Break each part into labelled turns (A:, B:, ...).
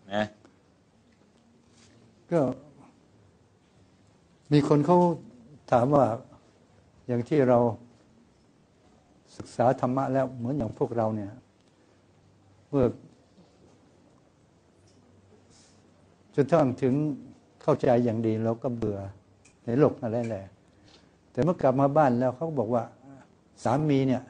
A: นะ
B: ก็มีคนเขาถามว่าอย่างที่เราศึกษาธรรมะแล้วเหมือนอย่างพวกเราเนี่ยเมื่อจนถึงเข้าใจอย่างดีเราก็เบื่อในโลกอะไรแหละแต่เมื่อกลับมาบ้านแล้วเขาบอกว่าสามีเนี่ย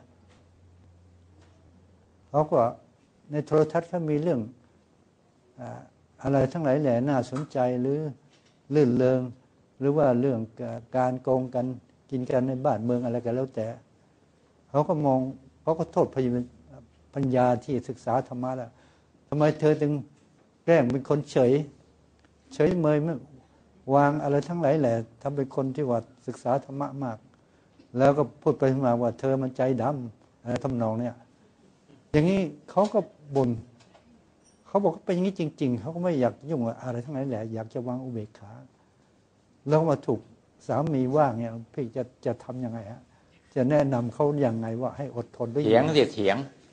B: เขาก็ในโทรทัศน์เขามีเรื่องอะไรทั้งหลายแหล่น่าสนใจหรือลื่นเริงหรือว่าเรื่องการโกงกันกินกันในบ้านเมืองอะไรกันแล้วแต่เขาก็มองเขาก็โทษปัญญาที่ศึกษาธรรมะแล้วทำไมเธอจึงแกล้งเป็นคนเฉยเมยไม่วางอะไรทั้งหลายแหละทำเป็นคนที่ว่าศึกษาธรรมะมากแล้วก็พูดไปมาว่าเธอมันใจดำอะไรทำนองเนี่ยอย่างนี้เขาก็บ่นเขาบอกว่าเป็นอย่างนี้จริงๆเขาก็ไม่อยากยุ่งอะไรทั้งหลายแหละอยากจะวางอุเบกขาแล้วมาถูกสามีว่าเนี่ยพี่จะทำยังไงฮะจะแนะนำเขาอย่างไงว่าให้อดทนด้วย
A: เถียงสิเถี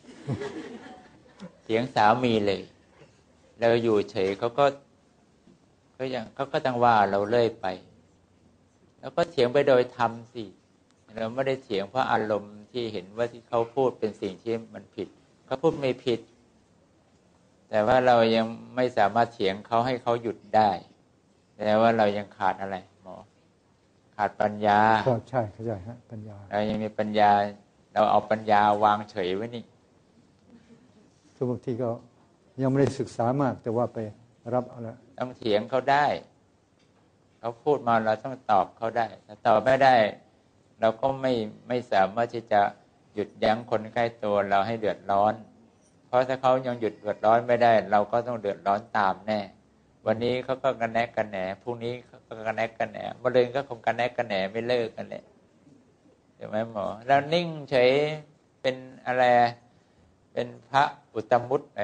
A: ยงสามีเลยเราอยู่เฉยเขาก็ต้องว่าเราเลื่อยไปแล้วก็เถียงไปโดยธรรมสิเราไม่ได้เถียงเพราะอารมณ์ที่เห็นว่าที่เขาพูดเป็นสิ่งที่มันผิดเขาพูดไม่ผิดแต่ว่าเรายังไม่สามารถเถียงเขาให้เขาหยุดได้แต่ว่าเรายังขาดอะไรหมอขาดปัญญา
B: ใช่ฮะปัญญา
A: เรายังมีปัญญาเราเอาปัญญาวางเฉยไว้นี่
B: ทุกบางทีก็ยังไม่ได้ศึกษามากแต่ว่าไปรับเอาละ
A: ต้องเถียงเขาได้เขาพูดมาเราต้องตอบเขาได้ถ้าตอบไม่ได้เราก็ไม่สามารถที่จะหยุดยั้งคนใกล้ตัวเราให้เดือดร้อนเพราะถ้าเขายังหยุดเดือดร้อนไม่ได้เราก็ต้องเดือดร้อนตามแน่วันนี้เขาก็กันแนกกันแหนพรุ่งนี้เขาก็กันแนกกันแหนมะรืนก็คงกันแนกกันแหนไม่เลิกกันเลยใช่ไหมหมอเรานิ่งเฉยเป็นอะไรเป็นพระอุตตมุตไหม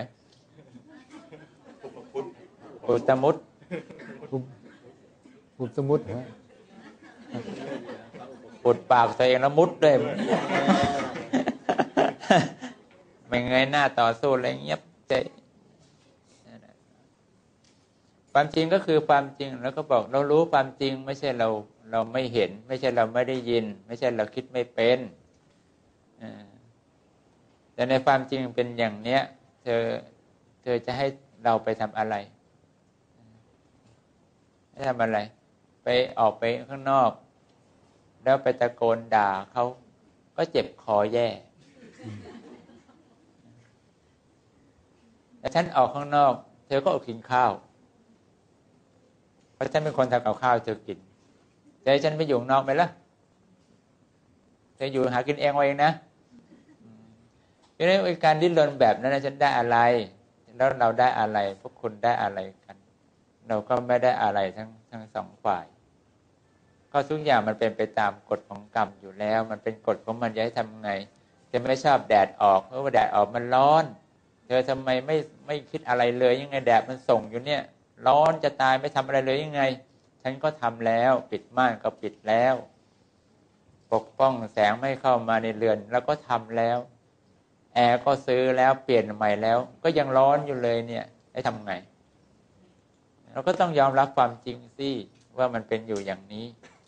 A: อุตตมุต
B: ฮะ
A: อุดปากตัวเองแล้วมุดด้วยไม่เงยหน้าต่อสู้อะไรเงียบใจความจริงก็คือความจริงแล้วก็บอกเรารู้ความจริงไม่ใช่เราไม่เห็นไม่ใช่เราไม่ได้ยินไม่ใช่เราคิดไม่เป็นแต่ในความจริงเป็นอย่างเนี้ยเธอจะให้เราไปทำอะไรให้ทำอะไรไปออกไปข้างนอกแล้วไปตะโกนด่าเขาก็เจ็บคอแย่แต่ฉันออกข้างนอกเธอก็อดกินข้าวเพราะฉันเป็นคนทำกับข้าวเธอกินแต่ฉันไปอยู่นอกไหมล่ะเธออยู่หากินเองเองนะดังนั้นการดิ้นรนแบบนั้นฉันได้อะไรแล้วเราได้อะไรพวกคุณได้อะไรกันเราก็ไม่ได้อะไรทั้งสองฝ่ายก็ทุกอย่างมันเป็นไปตามกฎของกรรมอยู่แล้วมันเป็นกฎของมันจะให้ทำไงเธอไม่ชอบแดดออกเพราะว่าแดดออกมันร้อนเธอทำไมไม่คิดอะไรเลยยังไงแดดมันส่งอยู่เนี่ยร้อนจะตายไม่ทำอะไรเลยยังไงฉันก็ทำแล้วปิดม่านก็ปิดแล้วปกป้องแสงไม่เข้ามาในเรือนแล้วก็ทำแล้วแอร์ก็ซื้อแล้วเปลี่ยนใหม่แล้วก็ยังร้อนอยู่เลยเนี่ยให้ทำไงเราก็ต้องยอมรับความจริงสิว่ามันเป็นอยู่อย่างนี้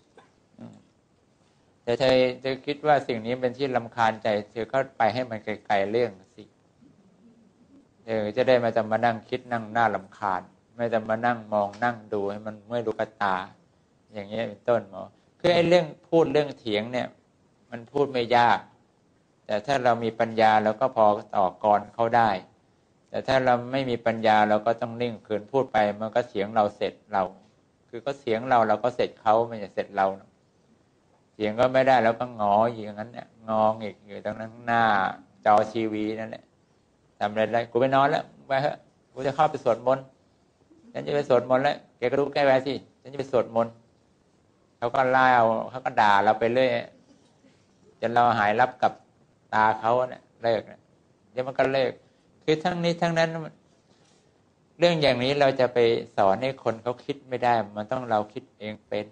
A: แต่เธอคิดว่าสิ่งนี้เป็นที่รำคาญใจเธอก็ไปให้มันไกลๆเรื่องสิเธอจะได้ไม่ต้องมานั่งคิดนั่งหน้ารำคาญไม่ต้องมานั่งมองนั่งดูให้มันเมื่อยลูกตาอย่างนี้เป็นต้นหมอคือไอ้เรื่องพูดเรื่องเถียงเนี่ยมันพูดไม่ยากแต่ถ้าเรามีปัญญาเราก็พอต่อกรเขาได้แต่ถ้าเราไม่มีปัญญาเราก็ต้องนิ่งคืนพูดไปมันก็เถียงเราเสร็จเราคือก็เถียงเราก็เสร็จเขาไม่ใช่เสร็จเราเถียงก็ไม่ได้แล้วก็งออย่างนั้นเนี่ยงองอีกอยู่ตรงนั้นหน้าจอทีวีนั่นแหละทำอะไรได้กูไปนอนแล้วไปเถอะกูจะเข้าไปสวดมนต์ฉันจะไปสวดมนต์แล้วแกก็รู้แก้ไว้สิฉันจะไปสวดมนต์เขาก็ไล่เขาก็ด่าเราไปเรื่อยจนเราหายรับกับตาเขาเนี่ยเลิกเดี๋ยวมันก็เลิกคือทั้งนี้ทั้งนั้นเรื่องอย่างนี้เราจะไปสอนให้คนเขาคิดไม่ได้มันต้องเราคิดเองเป็น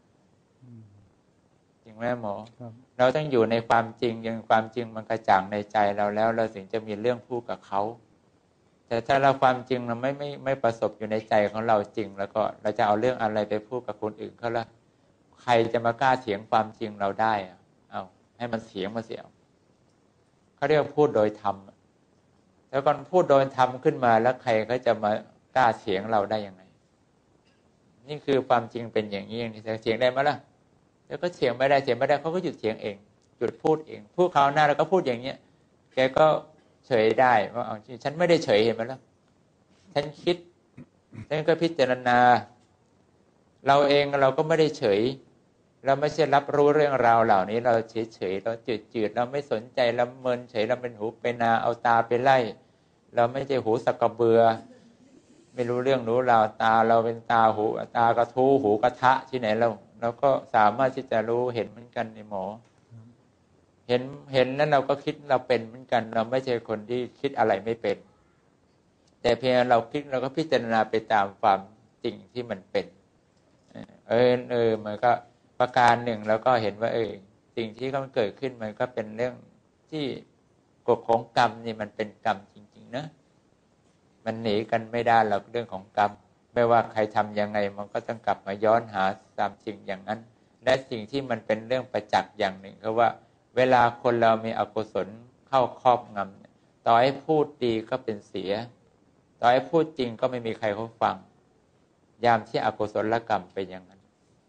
A: จริงไหมหมอเราต้องอยู่ในความจริงอย่างความจริงมันกระจ่างในใจเราแล้วเราถึงจะมีเรื่องพูดกับเขาแต่ถ้าเราความจริงเราไม่ประสบอยู่ในใจของเราจริงแล้วก็เราจะเอาเรื่องอะไรไปพูดกับคนอื่นเขาล่ะใครจะมากล้าเถียงความจริงเราได้เอาให้มันเถียงมาเสียเขาเรียกพูดโดยธรรมแล้วก่อนพูดโดยธรรมขึ้นมาแล้วใครเขาจะมากล้าเถียงเราได้ยังไงนี่คือความจริงเป็นอย่างนี้อย่างนี้จะเถียงได้ไหมล่ะแล้วก็เถียงไม่ได้เขาก็หยุดเถียงเองหยุดพูดเองพูดคราวหน้าแล้วก็พูดอย่างเนี้ยแกก็เฉยได้ว่าเอาฉันไม่ได้เฉยเห็นไหมล่ะฉันคิดฉันก็พิจารณาเราเองเราก็ไม่ได้เฉยเราไม่ใช่รับรู้เรื่องราวเหล่านี้เราเฉยเราจืดเราไม่สนใจเราเมินเฉยเราเป็นหูเป็นนาเอาตาไปไล่เราไม่ใช่หูสักกระเบือไม่รู้เรื่องรู้ราวตาเราเป็นตาหูตากระทู้หูกระทะที่ไหนเราก็สามารถที่จะรู้เห็นเหมือนกันในหมอเห็นแล้วเราก็คิดเราเป็นเหมือนกันเราไม่ใช่คนที่คิดอะไรไม่เป็นแต่เพียงเราคิดเราก็พิจารณาไปตามความจริงที่มันเป็นมันก็ประการหนึ่งแล้วก็เห็นว่าสิ่งที่มันเกิดขึ้นมันก็เป็นเรื่องที่กฎของกรรมนี่มันเป็นกรรมจริงๆนะมันหนีกันไม่ได้หรอกเรื่องของกรรมไม่ว่าใครทำยังไงมันก็ต้องกลับมาย้อนหาตามจริงอย่างนั้นและสิ่งที่มันเป็นเรื่องประจักษ์อย่างหนึ่งก็ว่าเวลาคนเรามีอกุศลเข้าครอบงำต่อให้พูดดีก็เป็นเสียต่อให้พูดจริงก็ไม่มีใครเขาฟังยามที่อกุศลกรรมเป็นอย่างนั้น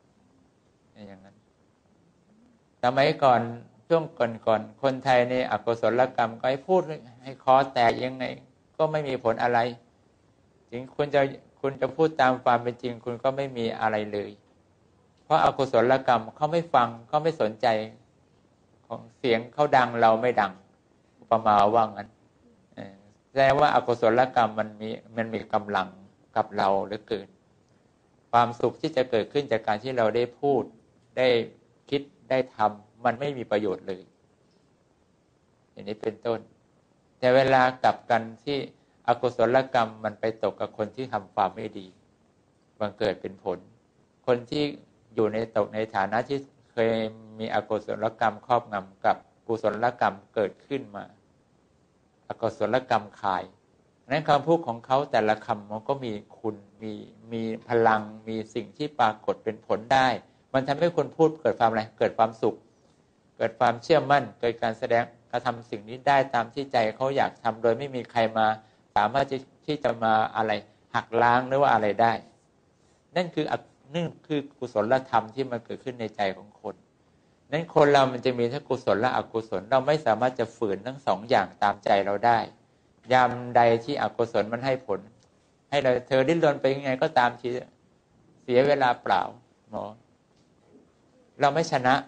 A: สมัยก่อนช่วงก่อนคนไทยในอกุศลกรรมก็ให้พูดให้คอแตกยังไงก็ไม่มีผลอะไรถึงคุณจะพูดตามความเป็นจริงคุณก็ไม่มีอะไรเลยเพราะอกุศลกรรมเขาไม่ฟังเขาไม่สนใจของเสียงเขาดังเราไม่ดังอุปมาว่างั้นแสดงว่าอกุศลกรรมมันมีกำลังกับเราเหลือเกินความสุขที่จะเกิดขึ้นจากการที่เราได้พูดได้คิดได้ทำมันไม่มีประโยชน์เลยอย่างนี้เป็นต้นแต่เวลากลับกันที่อกุศลกรรมมันไปตกกับคนที่ทำความไม่ดีบังเกิดเป็นผลคนที่อยู่ในตกในฐานะที่เคยมีอกุศลกรรมครอบงำกับกุศลกรรมเกิดขึ้นมาอกุศลกรรมคายนั้นคำพูดของเขาแต่ละคำมันก็มีคุณมีพลังมีสิ่งที่ปรากฏเป็นผลได้มันทำให้คนพูดเกิดความอะไรเกิดความสุขเกิดความเชื่อมั่นเกิดการแสดงกระทำสิ่งนี้ได้ตามที่ใจเขาอยากทำโดยไม่มีใครมาสามารถที่จะมาอะไรหักล้างหรือว่าอะไรได้นั่นคือกุศลธรรมที่มันเกิดขึ้นในใจของคนนั้นคนเรามันจะมีทั้งกุศลและอกุศลเราไม่สามารถจะฝืนทั้งสองอย่างตามใจเราได้ยามใดที่อกุศลมันให้ผลให้เธอดิ้นรนไปยังไงก็ตามทีเสียเวลาเปล่าหมอเราไม่ชนะ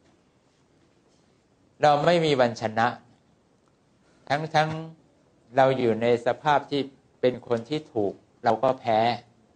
A: เราไม่มีวันชนะทั้งเราอยู่ในสภาพที่เป็นคนที่ถูกเราก็แพ้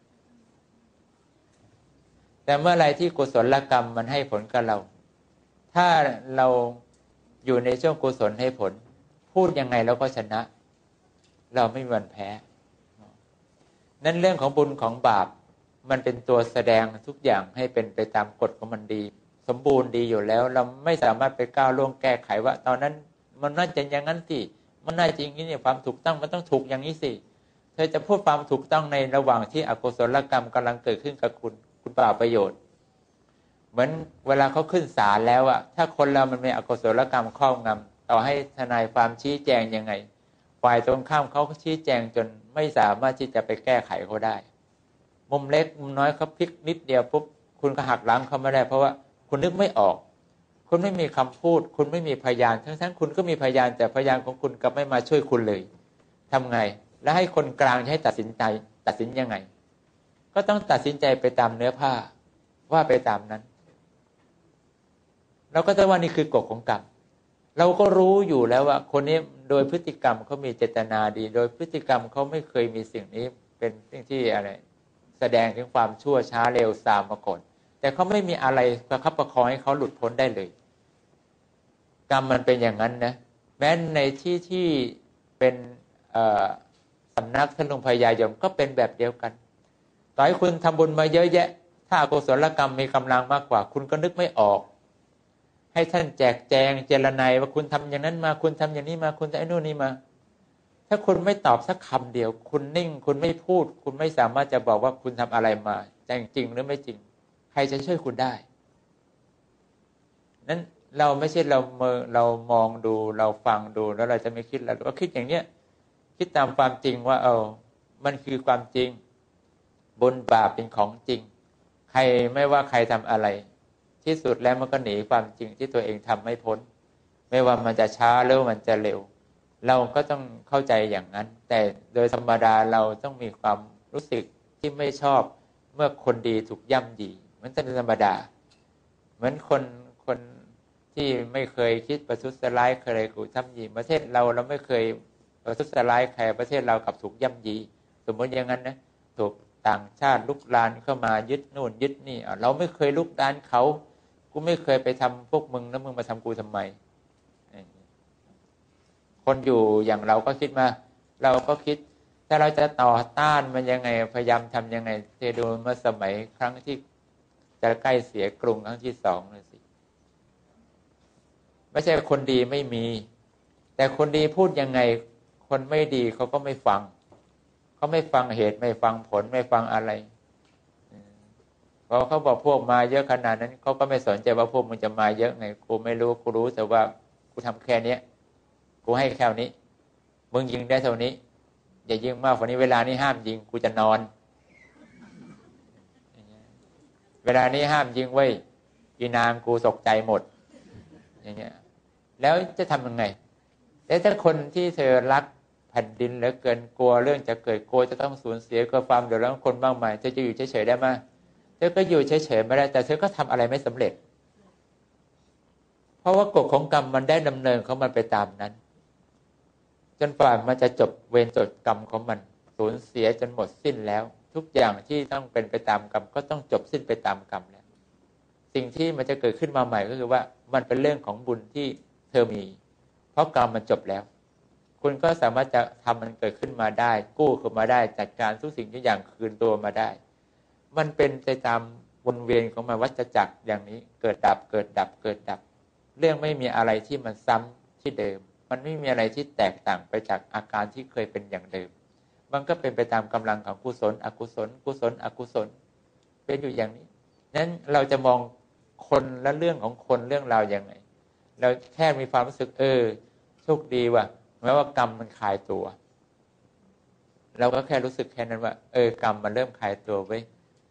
A: แต่เมื่อไรที่กุศลกรรมมันให้ผลกับเราถ้าเราอยู่ในช่วงกุศลให้ผลพูดยังไงเราก็ชนะเราไม่มีวันแพ้นั่นเรื่องของบุญของบาปมันเป็นตัวแสดงทุกอย่างให้เป็นไปตามกฎของมันดีสมบูรณ์ดีอยู่แล้วเราไม่สามารถไปก้าวล่วงแก้ไขว่าตอนนั้นมันน่าจะอย่างนั้นสิมันน่าจริงนี่เนี่ยความถูกต้องมันต้องถูกอย่างนี้สิเธอจะพูดความถูกต้องในระหว่างที่อกุศลกรรมกำลังเกิดขึ้นกับคุณเปล่าประโยชน์เหมือนเวลาเขาขึ้นศาลแล้วอะถ้าคนเรามันมีอกุศลกรรมครอบงำต่อให้ทนายความชี้แจงยังไงฝ่ายตรงข้ามเขาชี้แจงจนไม่สามารถที่จะไปแก้ไขเขาได้มุมเล็กมุมน้อยเขาพลิกนิดเดียวปุ๊บคุณก็หักล้างเขาไม่ได้เพราะว่าคุณนึกไม่ออกคุณไม่มีคำพูดคุณไม่มีพยานทั้งคุณก็มีพยานแต่พยานของคุณกลับไม่มาช่วยคุณเลยทำไงแล้วให้คนกลางให้ตัดสินยังไงก็ต้องตัดสินใจไปตามเนื้อผ้าว่าไปตามนั้นเราก็จะว่านี่คือกฎของกรรมเราก็รู้อยู่แล้วว่าคนนี้โดยพฤติกรรมเขามีเจตนาดีโดยพฤติกรรมเขาไม่เคยมีสิ่งนี้เป็นสิ่งที่อะไรแสดงถึงความชั่วช้าเร็วซามมาก่อนแต่เขาไม่มีอะไรประคับประคองให้เขาหลุดพ้นได้เลยกรรมมันเป็นอย่างนั้นนะแม้ในที่เป็นสำนักท่านหลวงพญายมก็เป็นแบบเดียวกันต่อให้คุณทำบุญมาเยอะแยะถ้าอกุศลกรรมมีกำลังมากกว่าคุณก็นึกไม่ออกให้ท่านแจกแจงเจรไนว่าคุณทำอย่างนั้นมาคุณทำอย่างนี้มาคุณทำไอ้นู่นนี่มาถ้าคุณไม่ตอบสักคำเดียวคุณนิ่งคุณไม่พูดคุณไม่สามารถจะบอกว่าคุณทำอะไรมาจริงหรือไม่จริงใครจะช่วยคุณได้นั้นเราไม่ใช่เรามองดูเราฟังดูแล้วเราจะไม่คิดแล้วก็คิดอย่างเนี้ยคิดตามความจริงว่ามันคือความจริงบุญบาปเป็นของจริงใครไม่ว่าใครทำอะไรที่สุดแล้วมันก็หนีความจริงที่ตัวเองทำไม่พ้นไม่ว่ามันจะช้าหรือมันจะเร็วเราก็ต้องเข้าใจอย่างนั้นแต่โดยธรรมดาเราต้องมีความรู้สึกที่ไม่ชอบเมื่อคนดีถูกย่ำยีมันเป็นธรรมดาเหมือนคนที่ไม่เคยคิดประทุษร้ายเคยถูกย่ำยีประเทศเราไม่เคยประทุษร้ายใครประเทศเรากลับถูกย่ำยีสมมติอย่างนั้นนะถูกต่างชาติลุกลานเข้ามายึดนู่นยึดนี่เราไม่เคยลุกลานเขากูไม่เคยไปทำพวกมึงแล้วมึงมาทำกูทำไมคนอยู่อย่างเราก็คิดมาเราก็คิดถ้าเราจะต่อต้านมันยังไงพยายามทำยังไงเทดูเมื่อสมัยครั้งที่จะใกล้เสียกรุงครั้งที่2เลยสิไม่ใช่คนดีไม่มีแต่คนดีพูดยังไงคนไม่ดีเขาก็ไม่ฟังเขาไม่ฟังเหตุไม่ฟังผลไม่ฟังอะไรพอเขาบอกพวกมาเยอะขนาดนั้นเขาก็ไม่สนใจว่าพวกมึงจะมาเยอะไงกูไม่รู้กูรู้แต่ว่ากูทำแค่นี้กูให้แค่นี้มึงยิงได้เท่านี้อย่ายิงมากกว่านี้เวลานี้ห้ามยิงกูจะนอนเวลานี้ห้ามยิงไว้อีนางกูตกใจหมดอย่างเงี้ยแล้วจะทำยังไงแล้วถ้าคนที่เธอรักแผ่นดินเหลือเกินกลัวเรื่องจะเกิดกลัวจะต้องสูญเสียกลัวความเดือดร้อนคนบ้างไหมเธอจะอยู่เฉยๆได้ไหมเธอก็อยู่เฉยๆไม่ได้แต่เธอก็ทำอะไรไม่สำเร็จเพราะว่ากฎของกรรมมันได้ดำเนินของมันไปตามนั้นจนกว่ามันจะจบเวรจบกรรมของมันสูญเสียจนหมดสิ้นแล้วทุกอย่างที่ต้องเป็นไปตามกรรมก็ต้องจบสิ้นไปตามกรรมแล้วสิ่งที่มันจะเกิดขึ้นมาใหม่ก็คือว่ามันเป็นเรื่องของบุญที่เธอมีเพราะกรรมมันจบแล้วคุณก็สามารถจะทำมันเกิดขึ้นมาได้กู้ขึ้นมาได้จัดการทุกสิ่งทุกอย่างคืนตัวมาได้มันเป็นไปตามวนเวียนของมันวัฏจักรอย่างนี้เกิดดับเกิดดับเกิดดับเรื่องไม่มีอะไรที่มันซ้ำที่เดิมมันไม่มีอะไรที่แตกต่างไปจากอาการที่เคยเป็นอย่างเดิมมันก็เป็นไปตามกำลังของกุศลอกุศลกุศลอกุศลเป็นอยู่อย่างนี้นั้นเราจะมองคนและเรื่องของคนเรื่องราวอย่างไรเราแค่มีความรู้สึกโชคดีว่ะแม้ว่ากรรมมันคลายตัวเราก็แค่รู้สึกแค่นั้นว่ากรรมมันเริ่มคลายตัวไว้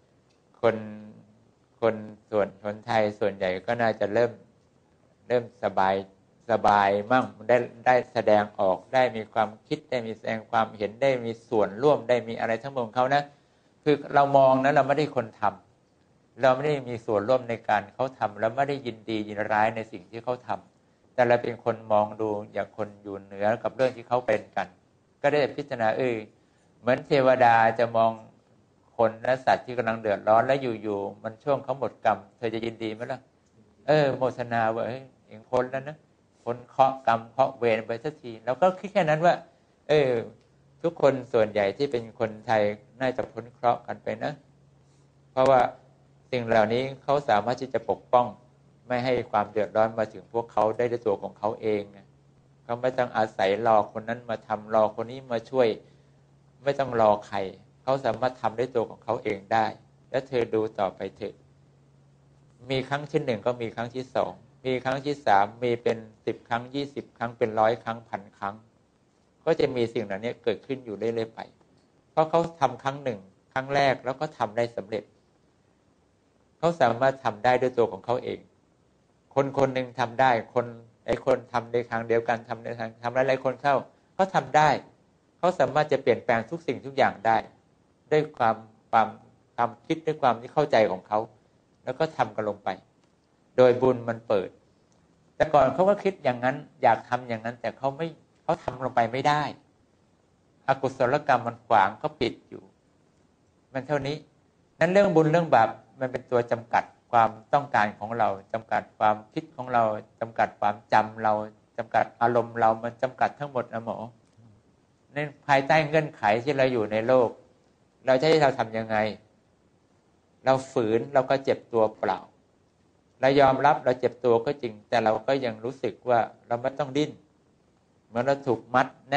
A: คนส่วนคนไทยส่วนใหญ่ก็น่าจะเริ่มสบายมั่งได้แสดงออกได้มีความคิดได้มีแสดงความเห็นได้มีส่วนร่วมได้มีอะไรทั้งหมดของเขานะคือเรามองนะเราไม่ได้คนทำเราไม่ได้มีส่วนร่วมในการเขาทำเราไม่ได้ยินดียินร้ายในสิ่งที่เขาทำแต่เราเป็นคนมองดูอย่างคนอยู่เหนือกับเรื่องที่เขาเป็นกันก็ได้พิจารณาเหมือนเทวดาจะมองคนและสัตว์ที่กำลังเดือดร้อนแล้วอยู่ๆมันช่วงเขาหมดกรรมเธอจะยินดีไหมล่ะโมทนาว่าเองพ้นแล้วนะพ้นเคราะห์กรรมเคราะห์เวรไปสักทีเราก็คิดแค่นั้นว่าทุกคนส่วนใหญ่ที่เป็นคนไทยน่าจะพ้นเคราะห์กันไปนะเพราะว่าสิ่งเหล่านี้เขาสามารถที่จะปกป้องไม่ให้ความเดือดร้อนมาถึงพวกเขาได้ด้วยตัวของเขาเองเขาไม่ต้องอาศัยรอคนนั้นมาทำรอคนนี้มาช่วยไม่ต้องรอใครเขาสามารถทำด้วยตัวของเขาเองได้แล้วเธอดูต่อไปเถอะมีครั้งที่1ก็มีครั้งที่2มีครั้งที่3มีเป็น10ครั้ง20ครั้งเป็น100ครั้ง1,000ครั้งก็จะมีสิ่งเหล่านี้เกิดขึ้นอยู่เรื่อยๆไปเพราะเขาทำครั้ง1ครั้งแรกแล้วก็ทำได้สำเร็จเขาสามารถทำได้ด้วยตัวของเขาเองคนหนึ่งทำได้คนทำในครั้งเดียวกันทำในทำหลายๆคนเข้าเขาทำได้เขาสามารถจะเปลี่ยนแปลงทุกสิ่งทุกอย่างได้ด้วยความคิดด้วยความที่เข้าใจของเขาแล้วก็ทำกันลงไปโดยบุญมันเปิดแต่ก่อนเขาก็คิดอย่างนั้นอยากทำอย่างนั้นแต่เขาทำลงไปไม่ได้อกุศลกรรมมันขวางก็ปิดอยู่มันเท่านี้นั้นเรื่องบุญเรื่องบาปมันเป็นตัวจำกัดความต้องการของเราจำกัดความคิดของเราจำกัดความจำเราจำกัดอารมณ์เรามันจำกัดทั้งหมดนะหมอในภายใต้เงื่อนไขที่เราอยู่ในโลกเราจะให้เราทำยังไงเราฝืนเราก็เจ็บตัวเปล่าเรายอมรับเราเจ็บตัวก็จริงแต่เราก็ยังรู้สึกว่าเราไม่ต้องดิ้นเหมือนเราถูกมัดแน่น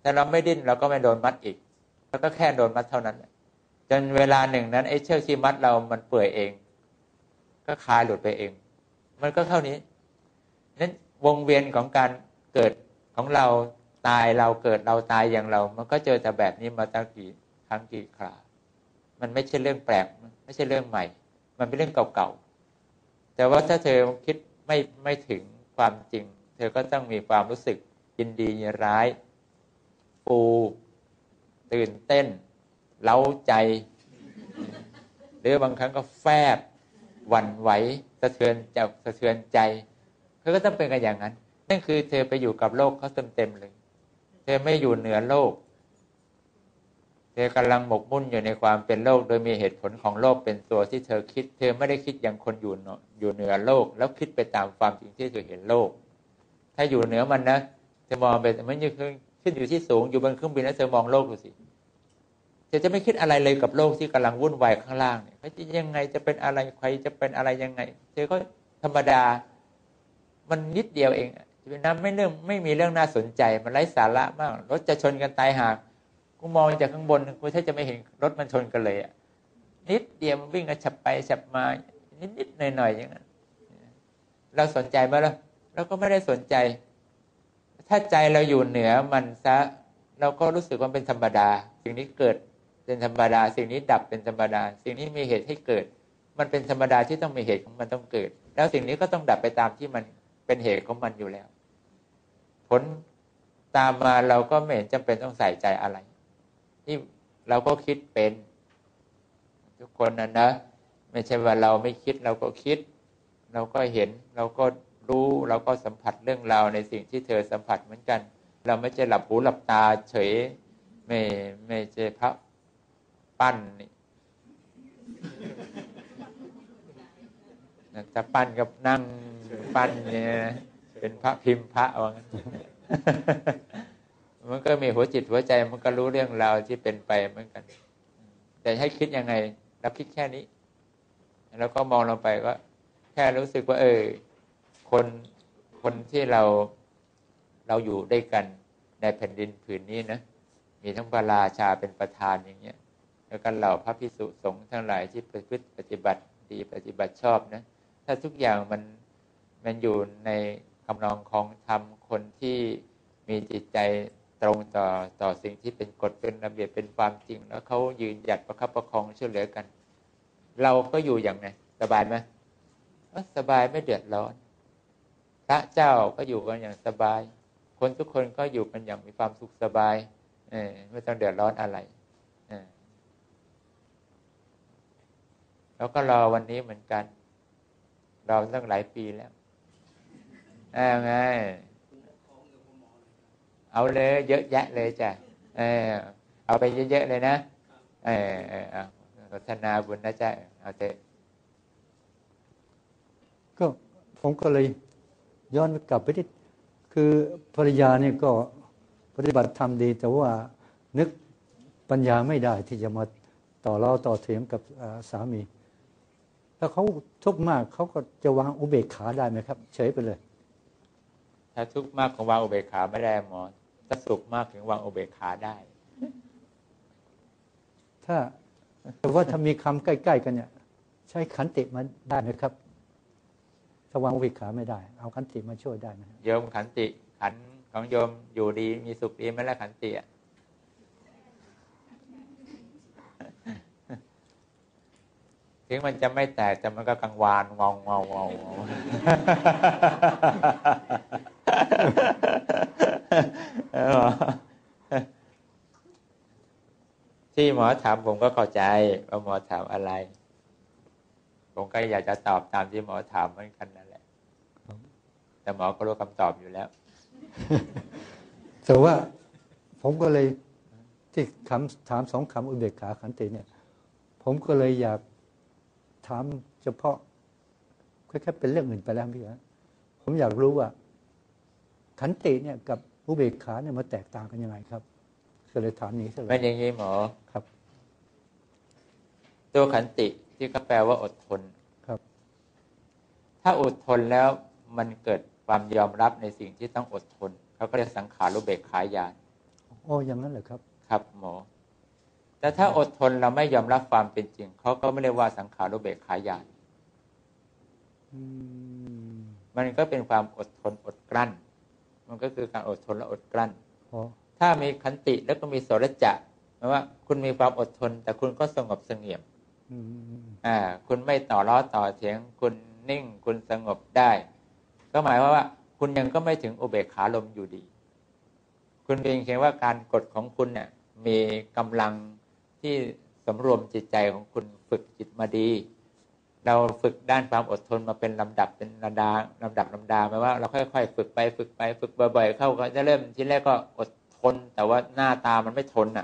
A: แต่เราไม่ดิ้นเราก็ไม่โดนมัดอีกแล้วก็แค่โดนมัดเท่านั้นจนเวลาหนึ่งนั้นไอ้เชือกที่มัดเรามันเปื่อยเองก็คลายหลุดไปเองมันก็เท่านี้นั้นวงเวียนของการเกิดของเราตายเราเกิดเราตายอย่างเรามันก็เจอแต่แบบนี้มาตั้งกี่ครั้งกี่ครามันไม่ใช่เรื่องแปลกไม่ใช่เรื่องใหม่มันเป็นเรื่องเก่าๆแต่ว่าถ้าเธอคิดไม่ถึงความจริงเธอก็ต้องมีความรู้สึกยินดียินร้ายฟูตื่นเต้นเล้าใจหรือบางครั้งก็แฟบหวั่นไหวสะเทือนใจเธอก็ต้องเป็นกันอย่างนั้นนั่นคือเธอไปอยู่กับโลกเขาเต็มเลยเธอไม่อยู่เหนือโลกเธอกำลังหมกมุ่นอยู่ในความเป็นโลกโดยมีเหตุผลของโลกเป็นตัวที่เธอคิดเธอไม่ได้คิดอย่างคนอยู่เหนือโลกแล้วคิดไปตามความจริงที่เธอเห็นโลกถ้าอยู่เหนือมันนะเธอมองไปเหมือนขึ้นอยู่ที่สูงอยู่บนเครื่องบินแล้วเธอมองโลกดูสิเธอจะไม่คิดอะไรเลยกับโลกที่กำลังวุ่นวายข้างล่างเนี่ยจะยังไงจะเป็นอะไรใครจะเป็นอะไรยังไงเธอก็ธรรมดามันนิดเดียวเองจะเป็นน้ำไม่มีเรื่องน่าสนใจมันไร้สาระมากรถจะชนกันตายห่ากูมองจากข้างบนกูแทบจะไม่เห็นรถมันชนกันเลยอ่ะนิดเดียวมันวิ่งกันฉับไปฉับมานิดหน่อยอย่างนั้นเราสนใจไหมล่ะเราก็ไม่ได้สนใจถ้าใจเราอยู่เหนือมันซะเราก็รู้สึกว่าเป็นธรรมดาสิ่งนี้เกิดเป็นธรรมดาสิ่งนี้ดับเป็นธรรมดาสิ่งนี้มีเหตุให้เกิดมันเป็นธรรมดาที่ต้องมีเหตุของมันต้องเกิดแล้วสิ่งนี้ก็ต้องดับไปตามที่มันเป็นเหตุของมันอยู่แล้วผลตามมาเราก็ไม่เห็นจำเป็นต้องใส่ใจอะไรนี่เราก็คิดเป็นทุกคนนะไม่ใช่ว่าเราไม่คิดเราก็คิดเราก็เห็นเราก็รู้เราก็สัมผัสเรื่องราวในสิ่งที่เธอสัมผัสเหมือนกันเราไม่ใช่หลับหูหลับตาเฉยไม่ใช่พระปั้นนี่ถ้าปั้นกับนั่งปั้นเนี่ยเป็นพระพิมพ์พระว่างั้นมันก็มีหัวจิตหัวใจมันก็รู้เรื่องราวที่เป็นไปเหมือนกันแต่ให้คิดยังไงเราคิดแค่นี้แล้วก็มองลงไปก็แค่รู้สึกว่าคนที่เราอยู่ด้วยกันในแผ่นดินผืนนี้นะมีทั้งพระราชาเป็นประธานอย่างเงี้ยแล้วก็เหล่าพระภิกษุสงฆ์ทั้งหลายที่ประพฤติปฏิบัติดีปฏิบัติชอบนะถ้าทุกอย่างมันอยู่ในคำนองของธรรมคนที่มีจิตใจตรงต่อสิ่งที่เป็นกฎเป็นระเบียบเป็นความจริงแล้วเขายืนหยัดประคับประคองช่วยเหลือกันเราก็อยู่อย่างไรสบายไหมสบายไม่เดือดร้อนพระเจ้าก็อยู่กันอย่างสบายคนทุกคนก็อยู่กันอย่างมีความสุขสบายไม่ต้องเดือดร้อนอะไรแล้วก็รอวันนี้เหมือนกันรอตั้งหลายปีแล้วไงเอาเลยเยอะแยะเลยจ้ะเอาไปเยอะๆเลยนะพัฒนาบุญนะจ๊ะเอาเถอะ
B: ก็ผมก็เลยย้อนกลับไปที่คือภรรยาเนี่ยก็ปฏิบัติธรรมดีแต่ว่านึกปัญญาไม่ได้ที่จะมาต่อเถียงกับสามีแล้วเขาทุกข์มากเขาก็จะวางอุเบกขาได้ไหมครับเฉยไปเลย
A: ถ้าทุกข์มากของวางอุเบกขาไม่ได้หมอถ้าสุขมากถึงวางอุเบกขาได้
B: แต่ว่าถ้ามีคำใกล้ๆกันเนี่ยใช้ขันติมาได้ไหมครับถ้าวางอุเบกขาไม่ได้เอาขันติมาช่วยได้ไหม
A: โยมขันติขันของโยมอยู่ดีมีสุขดีไหมล่ะขันติถึงมันจะไม่แตกแต่มันก็กังวานงองที่หมอถามผมก็เข้าใจว่าหมอถามอะไรผมก็อยากจะตอบตามที่หมอถามเหมือนกันนั่นแหละแต่หมอก็รู้คำตอบอยู่แล้ว
B: แต่ว่าผมก็เลยที่ถาม2 คำอุเบกขาขันติเนี่ยผมก็เลยอยากถามเฉพาะแค่เป็นเรื่องอื่นไปแล้วพี่ครับผมอยากรู้ว่าขันติเนี่ยกับอุเบกขาเนี่ยมันแตกต่างกันยังไงครับก็เลยถามนี้ซะเลย
A: เป็นอย่างนี้หมอ
B: ครับ
A: ตัวขันติที่ก็แปลว่าอดทน
B: ครับ
A: ถ้าอดทนแล้วมันเกิดความยอมรับในสิ่งที่ต้องอดทนเขาก็เรียกสังขารุเบกขาญาณ
B: โอ้อย่างนั้นเหรอครับ
A: ครับหมอแต่ถ้าอดทนเราไม่ยอมรับความเป็นจริงเขาก็ไม่เรียกว่าสังขารุเบกขาญาณมันก็เป็นความอดทนอดกลั้นมันก็คือการอดทนและอดกลั้นถ้ามีขันติแล้วก็มีโสรจะหมายว่าคุณมีความอดทนแต่คุณก็สงบเสงี่ยมคุณไม่ต่อล้อต่อเถียงคุณนิ่งคุณสงบได้ก็หมายว่าคุณยังก็ไม่ถึงอุเบกขาลมอยู่ดีคุณเพียงแค่ว่าการกดของคุณเนี่ยมีกำลังที่สำรวมจิตใจของคุณฝึกจิตมาดีเราฝึกด้านความอดทนมาเป็นลำดับเป็นลำดาหมายว่าเราค่อยๆฝึกไปฝึกบ่อยๆเข้าก็จะเริ่มทีแรกก็อดทนแต่ว่าหน้าตามันไม่ทน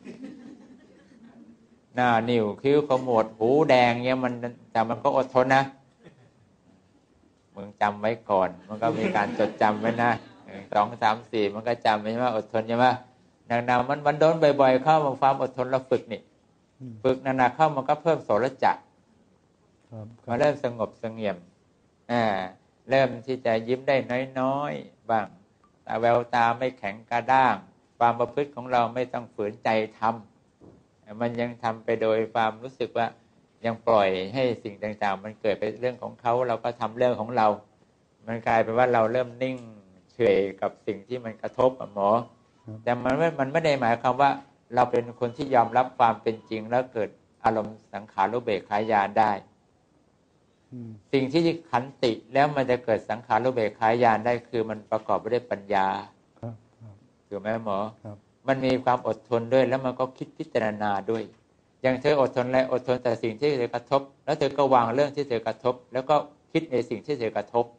A: หน้านิ้วคิ้วขมวดหูแดงเงี้ยแต่มันก็อดทนนะมึงจำไว้ก่อนมันก็มีการจดจำไว้นะ2 3 4มันก็จำใช่ไหมอดทนใช่ไหมหนักๆมันโดนบ่อยๆเข้ามาความอดทนเราฝึกนี่ฝึกหนักๆเข้ามันก็เพิ่มโสรจะมาเริ่มสงบเสงี่ยมเริ่มที่จะยิ้มได้น้อยๆบ้างแต่แววตาไม่แข็งกระด้างความประพฤติของเราไม่ต้องฝืนใจทำมันยังทำไปโดยความรู้สึกว่ายังปล่อยให้สิ่งต่างๆมันเกิดเป็นเรื่องของเขาเราก็ทำเรื่องของเรามันกลายเป็นว่าเราเริ่มนิ่งเฉยกับสิ่งที่มันกระทบหมอแต่มันไม่ได้หมายความว่าเราเป็นคนที่ยอมรับความเป็นจริงแล้วเกิดอารมณ์สังขารุเบกขาญาณได้สิ่งที่ขันติแล้วมันจะเกิดสังขารุเบกขาญาณได้คือมันประกอบไปด้วยปัญญาถูกไหมหมอมันมีความอดทนด้วยแล้วมันก็คิดพิจารณาด้วยอย่างเธออดทนอดทนแต่สิ่งที่เธอกระทบแล้วเธอก็วางเรื่องที่เธอกระทบแล้วก็คิดในสิ่งที่เธอกระทบ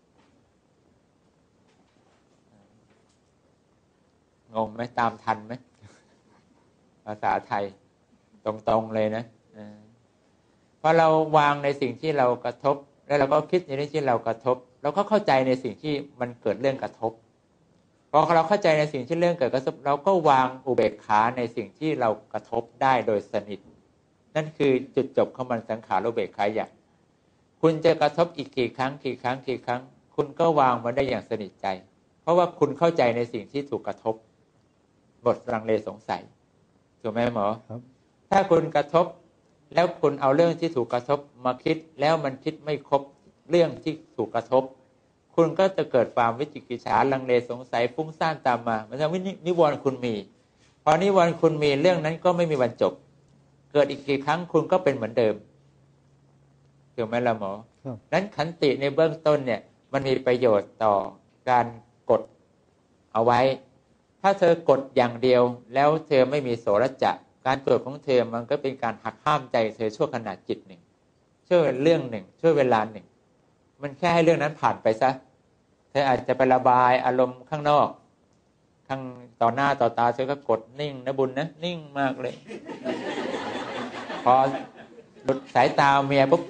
A: งงไหมตามทันไหมภาษาไทยตรงๆเลยนะพอเราวางในสิ่งที่เรากระทบแล้วเราก็คิดในเรื่องที่เรากระทบเราก็เข้าใจในสิ่งที่มันเกิดเรื่องกระทบพอเราเข้าใจในสิ่งที่เรื่องเกิดกระทบเราก็วางอุเบกขาในสิ่งที่เรากระทบได้โดยสนิทนั่นคือจุดจบของมันสังขารุเบกขาญาณคุณจะกระทบอีกกี่ครั้งคุณก็วางมันได้อย่างสนิทใจเพราะว่าคุณเข้าใจในสิ่งที่ถูกกระทบหมดลังเลสงสัยถูกไหมหมอถ้าคุณกระทบแล้วคุณเอาเรื่องที่ถูกกระทบมาคิดแล้วมันคิดไม่ครบเรื่องที่ถูกกระทบคุณก็จะเกิดความวิจิกิจฉาลังเลสงสัยฟุ้งซ่านตามมามันจะนิวรณ์คุณมีพอนิวรณ์คุณมีเรื่องนั้นก็ไม่มีวันจบเกิดอีกกี่ครั้งคุณก็เป็นเหมือนเดิมถูกไหมล่ะหมอนั้นขันติในเบื้องต้นเนี่ยมันมีประโยชน์ต่อการกดเอาไว้ถ้าเธอกดอย่างเดียวแล้วเธอไม่มีโสรจะการกดของเธอมันก็เป็นการหักห้ามใจเธอชั่วขณะจิตหนึ่งช่วยเรื่องหนึ่งช่วยเวลาหนึ่งมันแค่ให้เรื่องนั้นผ่านไปซะเธออาจจะไประบายอารมณ์ข้างนอกข้างต่อหน้าต่อตาเธอก็กดนิ่งนะบุญนะนิ่งมากเลยพอหลุดสายตาเมียปุ๊บ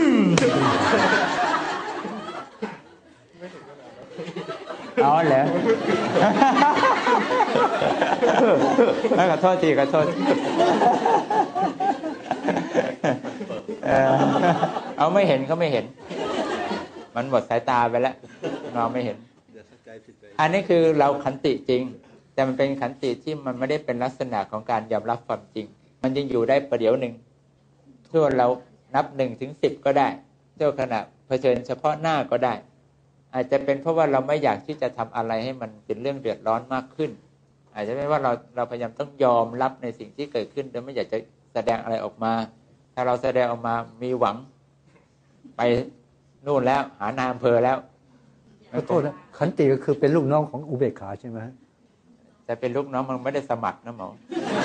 A: อ๋อเหรอขอโทษทีเอาไม่เห็นเขาไม่เห็นมันหมดสายตาไปแล้วเราไม่เห็นอันนี้คือเราขันติจริงแต่มันเป็นขันติที่มันไม่ได้เป็นลักษณะของการยอมรับความจริงมันยังอยู่ได้ประเดี๋ยวหนึ่งชั่วเรานับ1 ถึง 10ก็ได้ชั่วขณะเผชิญเฉพาะหน้าก็ได้อาจจะเป็นเพราะว่าเราไม่อยากที่จะทำอะไรให้มันเป็นเรื่องเดือดร้อนมากขึ้นอาจจะเป็นว่าเราพยายามต้องยอมรับในสิ่งที่เกิดขึ้นโดยไม่อยากจะแสดงอะไรออกมาถ้าเราแสดงออกมามีหวังไปนู่นแล้วหานายอำเภอแล้ว
B: ขอโทษนะขันติก็คือเป็นลูกน้องของอุเบกขาใช่ไหม
A: แต่เป็นลูกน้องมันไม่ได้สมัครนะหมอ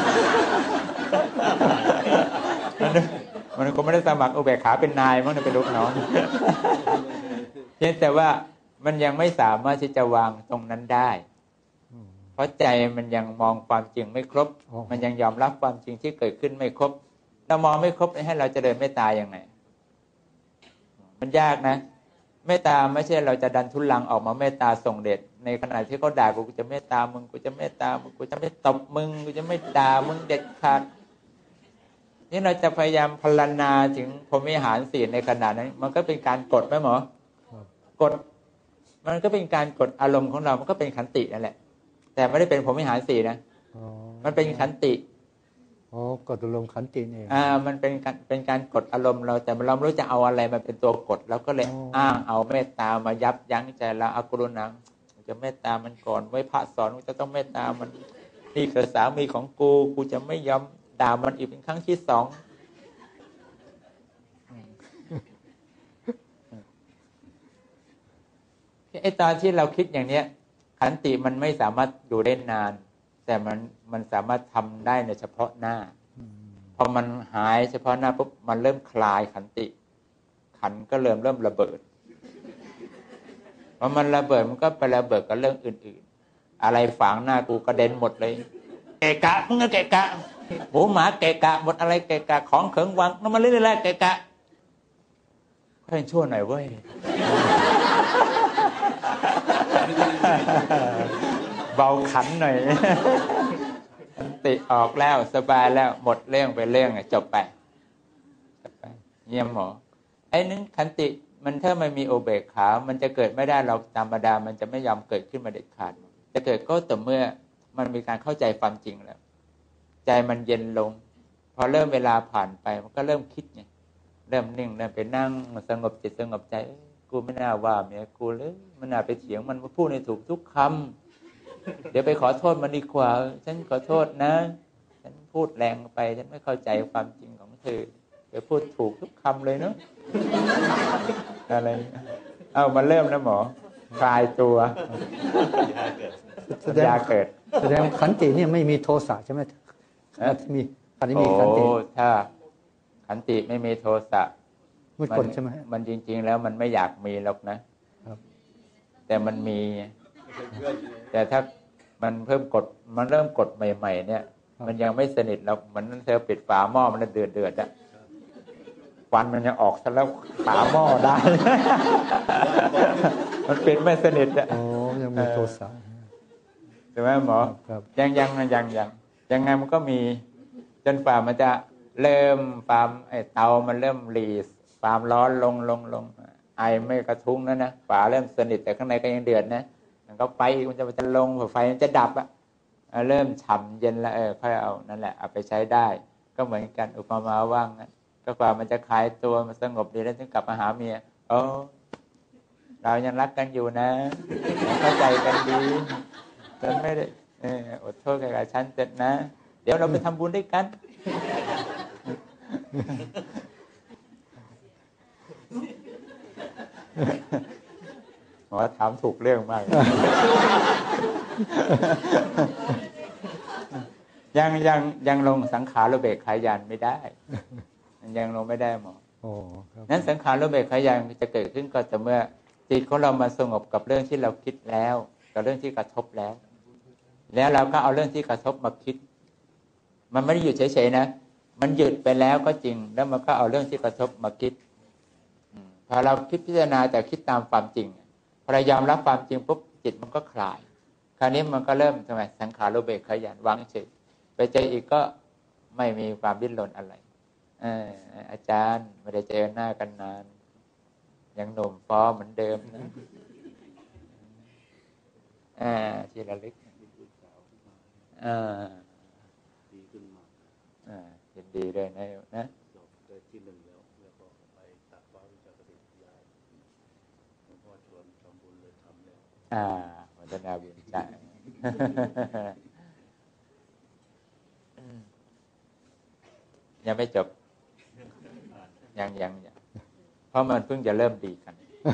A: มันก็ไม่ได้สมัครอุเบกขาเป็นนายมันเป็นลูกน้องเพียงแต่ว่ามันยังไม่สามารถที่จะวางตรงนั้นได้เพราะใจมันยังมองความจริงไม่ครบมันยังยอมรับความจริงที่เกิดขึ้นไม่ครบเรามองไม่ครบให้เราจะเดินเมตตาอย่างไรมันยากนะเมตตาไม่ใช่เราจะดันทุลังออกมาเมตตาส่งเดชในขณะที่เขาด่ากูจะเมตตามึงกูจะเมตตามึงกูจะไม่ตบมึงกูจะไม่ด่ามึงเด็ดขาดนี่เราจะพยายามพรรณนาถึงพรหมวิหาร4ในขณะนั้นมันก็เป็นการกดไหมหมอกดมันก็เป็นการกดอารมณ์ของเรามันก็เป็นขันตินั่นแหละแต่ไม่ได้เป็นพรหมวิหาร4นะ
B: อ๋อ
A: มันเป็นขันติ
B: อ๋อกดอารมณ์ขันติเอง
A: มันเป็นการกดอารมณ์เราแต่เราไม่รู้จะเอาอะไรมาเป็นตัวกดเราก็เลยอ้างเอาเมตตามายับยั้งใจเราเอากรุณาจะเมตตามันก่อนไว้พระสอนว่าจะต้องเมตตามันนี่คือสามีของกูจะไม่ยอมด่ามันอีกเป็นครั้งที่สองไอ้ตอนที่เราคิดอย่างเนี้ยขันติมันไม่สามารถอยู่ได้นานแต่มันสามารถทำได้ในเฉพาะหน้าพอมันหายเฉพาะหน้าปุ๊บมันเริ่มคลายขันติขันก็เริ่มระเบิดพอมันระเบิดมันก็ไประเบิดกับเรื่องอื่นๆอะไรฝังหน้ากูกระเด็นหมดเลยเกะกะมึงก็เกะกะหมูหมาเกะกะหมดอะไรเกะกะของเขิงวังนั่นมันเรื่อยๆเกะกะค่อยชั่วหน่อยเว้ยเบาขันหน่อยติออกแล้วสบายแล้วหมดเรื่องไปเรื่องจบไปเยี่ยมหมอไอ้นั้นขันติมันถ้าไม่มีโอเบกขามันจะเกิดไม่ได้เราธรรมดามันจะไม่ยอมเกิดขึ้นมาเด็ดขาดจะเกิดก็ต่อเมื่อมันมีการเข้าใจความจริงแล้วใจมันเย็นลงพอเริ่มเวลาผ่านไปมันก็เริ่มคิดไงเริ่มนิ่งเริ่มไปนั่งสงบจิตสงบใจกูไม่น่าว่าเมียกูเลยมันน่าไปเถียงมันพูดให้ถูกทุกคำเดี๋ยวไปขอโทษมันดีกว่าฉันขอโทษนะฉันพูดแรงไปฉันไม่เข้าใจความจริงของเธอเดี๋ยวพูดถูกทุกคำเลยเนาะอะไรมาเริ่มแล้วหมอคลายตัวยาเกิด
B: แสดงขันติเนี่ยไม่มีโทสะใช่ไหมมีขันติมีขันติ
A: ถ้าขันติไม่มีโทสะ
B: ไม่กดใช่ไหม
A: มันจริงๆแล้วมันไม่อยากมีหรอกนะแต่มันมีแต่ถ้ามันเพิ่มกดมันเริ่มกดใหม่ๆเนี่ยมันยังไม่สนิทแล้วมันเธอปิดฝาหม้อมันเดือดอะควันมันยังออกซะแล้วฝาหม้อได้มันปิดไม่สนิทอะ
B: ยังมีโทสะ
A: ใช่ไหมหมอยังไงมันก็มีจนฝ่ามันจะเริ่มความเตามันเริ่มรีสความร้อนลงไอไม่กระทุ้งนะฝาเริ่มสนิทแต่ข้างในก็ยังเดือดนะมันก็ไฟมันจะลงไฟมันจะดับเริ่มฉ่ำเย็นแล้วค่อยเอานั่นแหละเอาไปใช้ได้ก็เหมือนกันอุปมาว่างก็กว่ามันจะคลายตัวมันสงบดีแล้วถึงกลับมาหาเมียเรายังรักกันอยู่นะเข้าใจกันดีฉันไม่ได้อดโทษกับฉันเสร็จนะเดี๋ยวเราไปทำบุญด้วยกันหมอถามถูกเรื่องมากยังลงสังขารอุเบกขาญาณไม่ได้ยังลงไม่ได้หมอนั้นสังขารอุเบกขาญาณจะเกิดขึ้นก็แต่เมื่อจิตของเรามาสงบกับเรื่องที่เราคิดแล้วกับเรื่องที่กระทบแล้วเราก็เอาเรื่องที่กระทบมาคิดมันไม่ได้อยู่เฉยๆนะมันหยุดไปแล้วก็จริงแล้วมันก็เอาเรื่องที่กระทบมาคิดพอเราคิดพิจารณาแต่คิดตามความจริงพอเรายอมรับความจริงปุ๊บจิตมันก็คลายคราวนี้มันก็เริ่มทำไมสังขารอุเบกขาญาณวางเฉยไปเจออีกก็ไม่มีความดิ้นรนอะไรอาจารย์ไม่ได้เจอหน้ากันนานยังหนุ่มฟ้อเหมือนเดิมนะที่ระลึก
C: ดีขึ้นมาก
A: ยินดีด้วยนะ
C: จบได้ที่หนึ่งแล้วก็ไปตัดฟ้าวิชาเกษตรยายหลวงพ่อชวนทำบุญเลยทำแล้ว
A: วัฒนาบุญใจยังไม่จบยังเพราะมันเพิ่งจะเริ่มดีกัน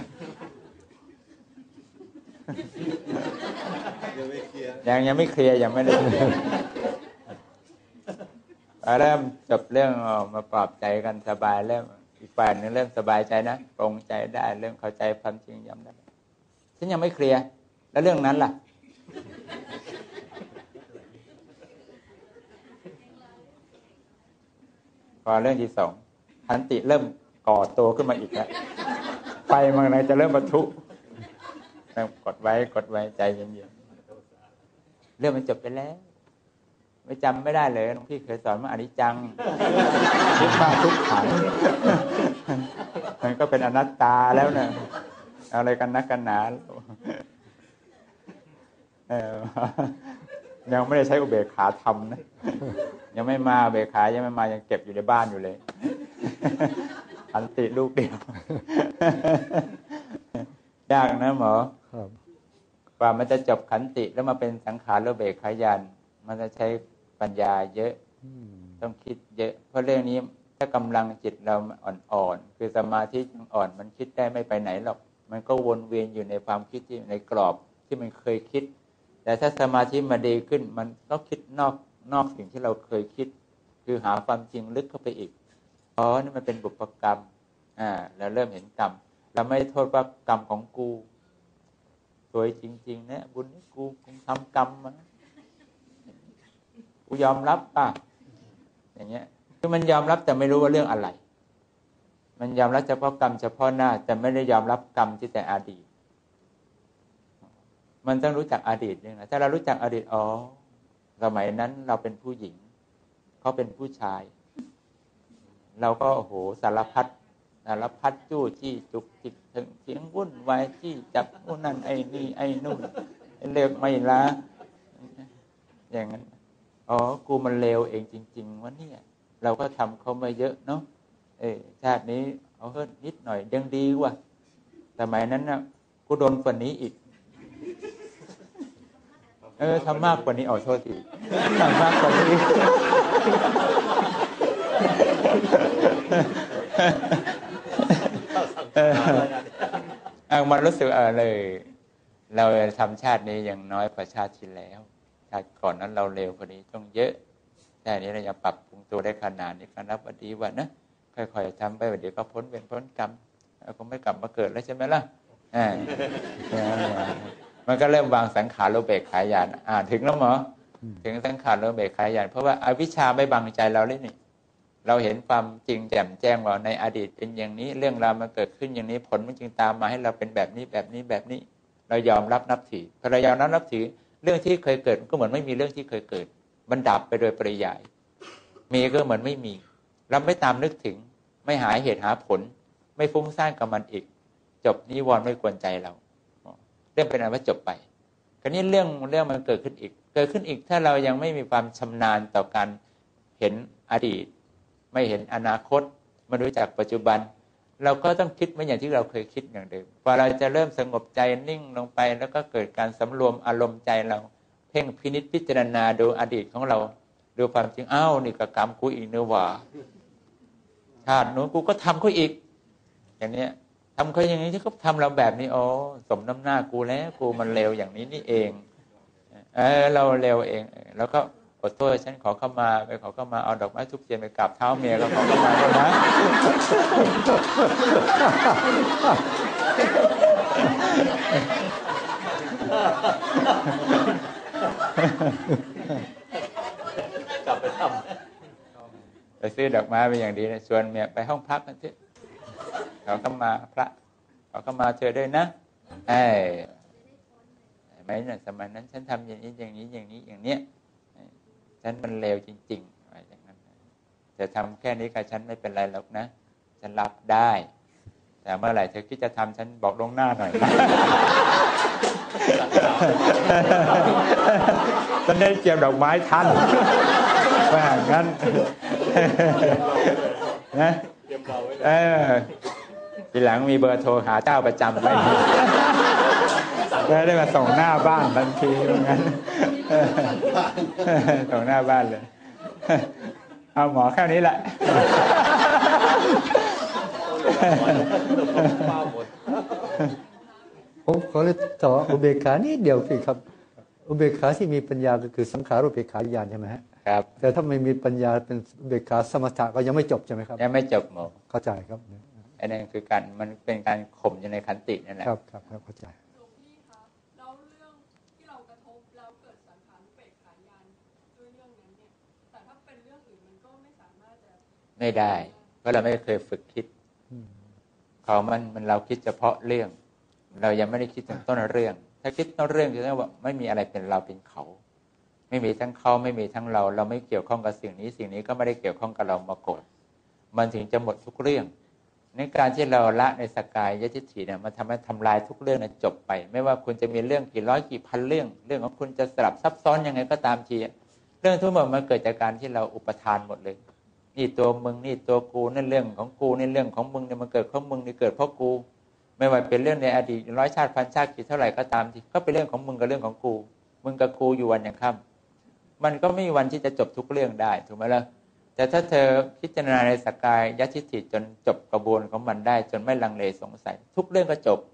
A: ยังไม่เคลียร์ยังไม่ได้เริ่มจบเรื่องมาปลอบใจกันสบายเริ่มอีกฝ่ายนึงเริ่มสบายใจนะปรงใจได้เริ่มเข้าใจความจริงย้ำได้ฉันยังไม่เคลียร์แล้วเรื่องนั้นล่ะพอเรื่องที่สองขันติเริ่มก่อตัวขึ้นมาอีกแล้วไฟมันอะไรจะเริ่มปะทุกดไว้ใจเย็นๆเรื่องมันจบไปแล้วไม่จำไม่ได้เลยหลวงพี่เคยสอนว่าอนิจจังทุกข์ทุกขังมันก็เป็นอนัตตาแล้วเนี่ยอะไรกันนักกันหนายังไม่ได้ใช้อุเบกขาทำนะยังไม่มาอุเบกขายังไม่มายังเก็บอยู่ในบ้านอยู่เลยขันติลูกเดียวยากนะหมอ
B: ครับ
A: กว่ามันจะจบขันติแล้วมาเป็นสังขารอุเบกขาญาณมันจะใช้ปัญญาเยอะต้องคิดเยอะเพราะเรื่องนี้ถ้ากำลังจิตเราอ่อนๆคือสมาธิยังอ่อนมันคิดได้ไม่ไปไหนหรอกมันก็วนเวียนอยู่ในความคิดที่ในกรอบที่มันเคยคิดแต่ถ้าสมาธิมาดีขึ้นมันก็คิดนอกสิ่งที่เราเคยคิดคือหาความจริงลึกเข้าไปอีกนี่มันเป็นบุพกรรมเราเริ่มเห็นกรรมเราไม่โทษว่ากรรมของกูสวยจริงๆนะบุญนี้กูทำกรรมมากูยอมรับป่ะอย่างเงี้ยคือมันยอมรับแต่ไม่รู้ว่าเรื่องอะไรมันยอมรับเฉพาะกรรมเฉพาะหน้าแต่ไม่ได้ยอมรับกรรมที่แต่อดีตมันต้องรู้จักอดีตด้วยนะถ้าเรารู้จักอดีตสมัยนั้นเราเป็นผู้หญิงเขาเป็นผู้ชายเราก็โอ้โหสารพัดจู้จี้จุกจิกถึงเสียงวุ่นวายจี้จับนู่นนั่นไอ้นี่ไอ้นู่นเลิกไม่ละอย่างนั้นกูมันเลวเองจริงๆวะเนี่ยเราก็ทำเขามาเยอะเนาะชาตินี้เอาเฮิ่นิดหน่อยยังดีกว่าสมัยนั้นนะกูโดนกว่านี้อีกทำมากกว่านี้โทษทีทำมากกว่านี้มันรู้สึกเลยเราทำชาตินี้ยังน้อยกว่าชาติที่แล้วชาติก่อนนั้นเราเร็วกว่านี้ต้องเยอะแต่นี้เราจะปรับปรุงตัวได้ขนาดนี้ก็นับว่าดีว่านะค่อยๆทำไปเดี๋ยวก็พ้นเวรพ้นกรรมก็ไม่กลับมาเกิดแล้วใช่ไหมล่ะมันก็เริ่มวางสังขารโลเบกขายานถึงแล้วหมอถึงสังขารโลเบกขายานเพราะว่าอวิชชาไม่บังใจเราเลยนี่เราเห็นความจริงแจ่มแจ้งว่าในอดีตเป็นอย่างนี้เรื่องราวมันเกิดขึ้นอย่างนี้ผลมันจึงตามมาให้เราเป็นแบบนี้แบบนี้แบบนี้เรายอมรับนับถือพอเรายอมรับนับถือเรื่องที่เคยเกิดมันก็เหมือนไม่มีเรื่องที่เคยเกิดมันดับไปโดยปริยายมีก็เหมือนไม่มีเราไม่ตามนึกถึงไม่หาเหตุหาผลไม่ฟุ้งซ่านกับมันอีกจบนิวรณ์ไม่กวนใจเราเรื่องเป็นอันว่าจบไปคราวนี้เรื่องมันเกิดขึ้นอีกถ้าเรายังไม่มีความชำนาญต่อการเห็นอดีตไม่เห็นอนาคตมารู้จักปัจจุบันเราก็ต้องคิดเหมือนอย่างที่เราเคยคิดอย่างเดิมพอเราจะเริ่มสงบใจนิ่งลงไปแล้วก็เกิดการสำรวมอารมณ์ใจเราเพ่งพินิจพิจารณาดูอดีตของเราดูความจริงนี่ก็กรรมกูอีกเนื้อหว่าชาตินู้นกูก็ทำเขาอีกอย่างเนี้ยทำเขาอย่างนี้ที่เขาทำเราแบบนี้สมน้ำหน้ากูแล้วกูมันเลวอย่างนี้นี่เองเราเลวเองแล้วก็ขอโทษฉันขอเข้ามาไปขอเข้ามาเอาดอกไม้ทุบเทียนไปกราบเท้าเมียก็ขอเข้ามาด้วยนะ
C: กลับไปท
A: ำไปซื้อดอกไม้ไปอย่างดีนะชวนเมียไปห้องพักกันเถอะขอเข้ามาพระขอเข้ามาเธอด้วยนะไหมเนี่ยสมัยนั้นฉันทำอย่างนี้อย่างนี้อย่างนี้อย่างเนี้ยฉันมันเลวจริงๆอะไรอย่างนั้นจะทำแค่นี้กับฉันไม่เป็นไรหรอกนะฉันรับได้แต่เมื่อไหร่เธอคิดจะทำฉันบอกลงหน้าหน่อยฉันได้เจียมดอกไม้ทันว่างั้นนะ
C: เตรียมเราไว้
A: ทีหลังมีเบอร์โทรหาเจ้าประจำไว้ได้มาส่งหน้าบ้านทันทีงั้นส่งหน้าบ้านเลยเอาหมอแค่นี้แหละ
B: ผมขอเลยต่ออุเบกขานิดเดียวพี่ครับอุเบกขาที่มีปัญญาก็คือสังขารอุเบกขาญาณใช่ไหมฮะ
A: ครับ
B: แต่ถ้าไม่มีปัญญาเป็นอุเบกขาสมถะก็ยังไม่จบใช่ไหมครับ
A: ยังไม่จบหมอ
B: เข้าใจครับ
A: อันนั้นคือการมันเป็นการข่มอยู่ในขันตินั่นแหละ
B: ครับเข้าใจ
D: หลวงพี่คะแล้วเรื่องที่เรากระทบแล้วเกิดสังขารอุเบกขาญาณด้วยเรื่องนั้นเนี่ยแต่ถ้าเป็นเรื่องอื่นมันก็ไม่สามารถจะ
A: ไม่ได้เพราะเราไม่เคยฝึกคิดของมันเราคิดเฉพาะเรื่องเรายังไม่ได้คิดถึงต้นเรื่องถ้าคิดต้นเรื่องจะต้องว่าไม่มีอะไรเป็นเราเป็นเขาไม่มีทั้งเขาไม่มีทั้งเราไม่เกี่ยวข้องกับสิ่งนี้ก็ไม่ได้เกี่ยวข้องกับเรามาก่อนมันถึงจะหมดทุกเรื่องในการที่เราละในสกายยทิฏฐิเนี่ยมันทำให้ทำลายทุกเรื่องจบไปไม่ว่าคุณจะมีเรื่องกี่ร้อยกี่พันเรื่องของคุณจะสลับซับซ้อนยังไงก็ตามทีเรื่องทั้งหมดมันเกิดจากการที่เราอุปทานหมดเลยนี่ตัวมึงนี่ตัวกูนั่นเรื่องของกูนี่เรื่องของมึงเนี่ยมันเกิดเพราะมึงนี่เกิดเพราะกูไม่ว่าเป็นเรื่องในอดีตร้อยชาติพันชาติกี่เท่าไหร่ก็ตามทีก็เป็นเรื่องของมึงกับเรื่องของกูมึงกับกูอยู่วันยังค่ำมันก็ไม่มีวันที่จะจบทุกเรื่องได้ถูกไหมล่ะแต่ถ้าเธอพิจารณาในสกายยทิฏฐิจนจบกระบวนของมันได้จนไม่ลังเลสงสัยทุกเรื่องก็จบ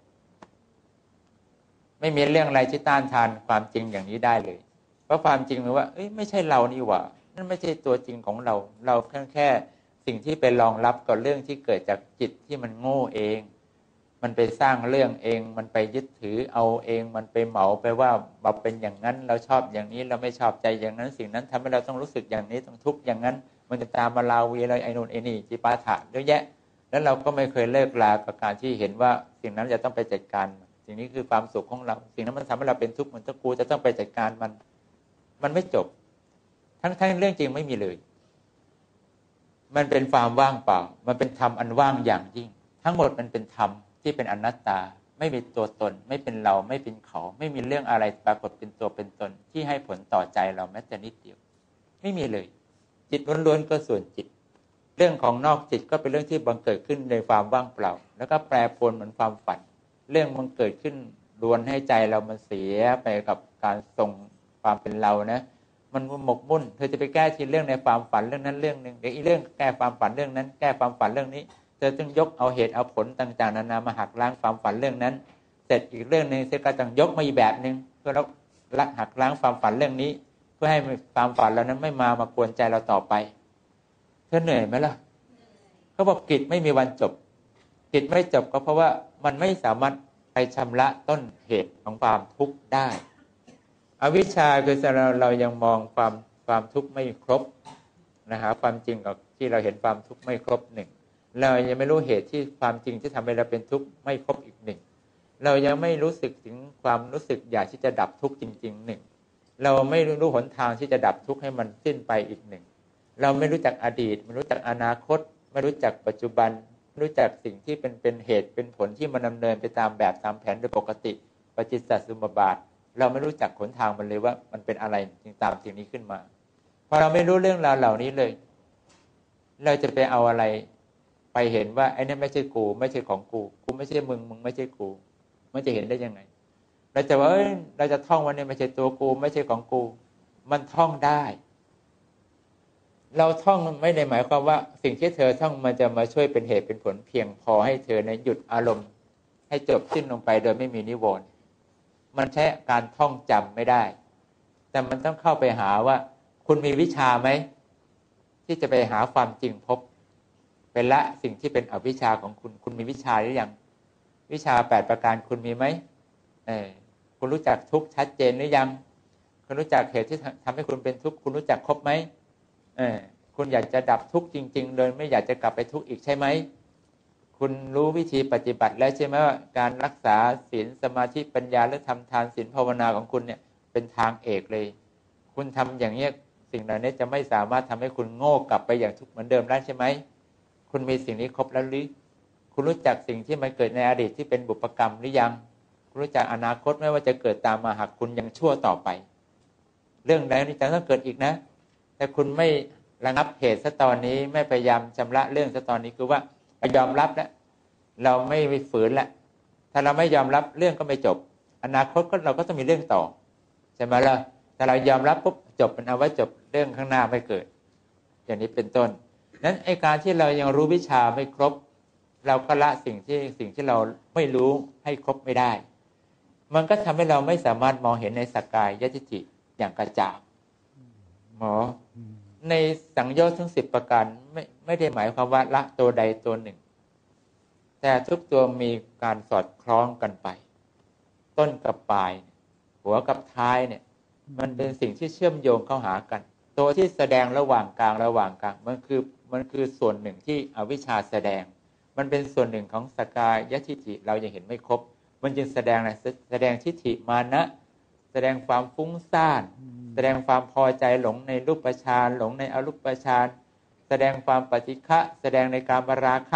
A: ไม่มีเรื่องอะไรที่ต้านทานความจริงอย่างนี้ได้เลยเพราะความจริงคือว่าเอ้ยไม่ใช่เรานี่หว่านั่นไม่ใช่ตัวจริงของเราแค่สิ่งที่ไปรองรับกับเรื่องที่เกิดจากจิตที่มันโง่เองมันไปสร้างเรื่องเองมันไปยึดถือเอาเองมันไปเหมาไปว่าเราเป็นอย่างนั้นเราชอบอย่างนี้เราไม่ชอบใจอย่างนั้นสิ่งนั้นทำให้เราต้องรู้สึกอย่างนี้ต้องทุกข์อย่างนั้นมันจะตามมาลาวีอะไรไอ้นู่นไอ้นี่จิปาถะเยอะแยะแล้วเราก็ไม่เคยเลิกลากับการที่เห็นว่าสิ่งนั้นจะต้องไปจัดการสิ่งนี้คือความสุขของเราสิ่งนั้นมันทำให้เราเป็นทุกข์เหมือนตะกูจะต้องไปจัดการมันไม่จบทั้งเรื่องจริงไม่มีเลยมันเป็นความว่างเปล่ามันเป็นธรรมอันว่างอย่างยิ่งทั้งหมดมันเป็นธรรมที่เป็นอนัตตาไม่มีตัวตนไม่เป็นเราไม่เป็นเขาไม่มีเรื่องอะไรปรากฏเป็นตัวเป็นตนที่ให้ผลต่อใจเราแม้แต่นิดเดียวไม่มีเลยจิตล้วนๆก็ส่วนจิตเรื่องของนอกจิตก็เป็นเรื่องที่บังเกิดขึ้นในความว่างเปล่าแล้วก็แปรปรวนเหมือนความฝันเรื่องมันเกิดขึ้นรวนให้ใจเรามันเสียไปกับการทรงความเป็นเรานะมันหมกมุ่นเธอจะไปแก้ทีเรื่องในความฝันเรื่องนั้นเรื่องนึงเดี๋ยวอีกเรื่องแก้ความฝันเรื่องนั้นแก้ความฝันเรื่องนี้เธอต้องยกเอาเหตุเอาผลต่างๆนานามาหักล้างความฝันเรื่องนั้นเสร็จอีกเรื่องนึงเสร็จก็ต้องยกมาอีกแบบนึงเพื่อเราหักล้างความฝันเรื่องนี้เพื่อให้ความฝันเรานั้นไม่มากวนใจเราต่อไปเธอเหนื่อยไหมล่ะเขาบอกกิจไม่มีวันจบกิจไม่จบก็เพราะว่ามันไม่สามารถไปชำระต้นเหตุของความทุกข์ได้อวิชชาคือเรายังมองความทุกข์ไม่ครบนะฮะความจริงกับที่เราเห็นความทุกข์ไม่ครบหนึ่งเรายังไม่รู้เหตุที่ความจริงที่ทำให้เราเป็นทุกข์ไม่ครบอีกหนึ่งเรายังไม่รู้สึกถึงความรู้สึกอยากที่จะดับทุกข์จริงๆหนึ่งเราไม่รู้หนทางที่จะดับทุกข์ให้มันสิ้นไปอีกหนึ่งเราไม่รู้จักอดีตไม่รู้จักอนาคตไม่รู้จักปัจจุบันไม่รู้จักสิ่งที่เป็นเหตุเป็นผลที่มันดำเนินไปตามแบบตามแผนโดยปกติปฏิจจสมุปบาทเราไม่รู้จักหนทางมันเลยว่ามันเป็นอะไรจึงตามสิ่งนี้ขึ้นมาพอเราไม่รู้เรื่องราวเหล่านี้เลยเราจะไปเอาอะไรไปเห็นว่าไอ้นี่ไม่ใช่กูไม่ใช่ของกูไม่ใช่มึงไม่ใช่กูมันจะเห็นได้ยังไงเราจะว่าเราจะท่องว่านี่ไม่ใช่ตัวกูไม่ใช่ของกูมันท่องได้เราท่องไม่ได้หมายความว่าสิ่งที่เธอท่องมันจะมาช่วยเป็นเหตุเป็นผลเพียงพอให้เธอในหยุดอารมณ์ให้จบสิ้นลงไปโดยไม่มีนิวรณ์มันใช้การท่องจำไม่ได้แต่มันต้องเข้าไปหาว่าคุณมีวิชาไหมที่จะไปหาความจริงพบเป็นละสิ่งที่เป็นอวิชชาของคุณมีวิชาหรือยังวิชา8ประการคุณมีไหมคุณรู้จักทุกข์ชัดเจนหรือยังคุณรู้จักเหตุที่ทำให้คุณเป็นทุกข์คุณรู้จักครบไหมคุณอยากจะดับทุกข์จริงๆโดยไม่อยากจะกลับไปทุกข์อีกใช่ไหมคุณรู้วิธีปฏิบัติแล้วใช่ไหมว่าการรักษาศีลสมาธิปัญญาหรือทำทานศีลภาวนาของคุณเนี่ยเป็นทางเอกเลยคุณทำอย่างนี้สิ่งเหล่านี้จะไม่สามารถทำให้คุณโง่กลับไปอย่างทุกข์เหมือนเดิมได้ใช่ไหมคุณมีสิ่งนี้ครบแล้วหรือคุณรู้จักสิ่งที่มันเกิดในอดีตที่เป็นบุพกรรมหรือยังคุณรู้จักอนาคตไม่ว่าจะเกิดตามมาหากคุณยังชั่วต่อไปเรื่องใดนี้จะต้องเกิดอีกนะแต่คุณไม่ระงับเหตุซะตอนนี้ไม่พยายามชำระเรื่องซะตอนนี้คือว่ายอมรับแล้วเราไม่ฝืนแล้วถ้าเราไม่ยอมรับเรื่องก็ไม่จบอนาคตก็เราก็ต้องมีเรื่องต่อใช่ไหมล่ะถ้าเรายอมรับปุ๊บจบเป็นเอาไว้จบเรื่องข้างหน้าไม่เกิดอย่างนี้เป็นต้นนั้นไอ้การที่เรายังรู้วิชาไม่ครบเราก็ละสิ่งที่เราไม่รู้ให้ครบไม่ได้มันก็ทำให้เราไม่สามารถมองเห็นในสักกายยทิฏฐิอย่างกระจ่างหมอในสังโยชน์ทั้ง10ประการไม่ได้หมายความว่าละตัวใดตัวหนึ่งแต่ทุกตัวมีการสอดคล้องกันไปต้นกับปลายหัวกับท้ายเนี่ยมันเป็นสิ่งที่เชื่อมโยงเข้าหากันตัวที่แสดงระหว่างกลางมันคือส่วนหนึ่งที่อวิชชาแสดงมันเป็นส่วนหนึ่งของสักกายทิฏฐิเรายังเห็นไม่ครบมันจึงแสดงอะไรแสดงทิฏฐิมานะแสดงความฟุ้งซ่านแสดงความพอใจหลงในรูปฌานหลงในอรูปฌานแสดงความปฏิฆะแสดงในกามราคะ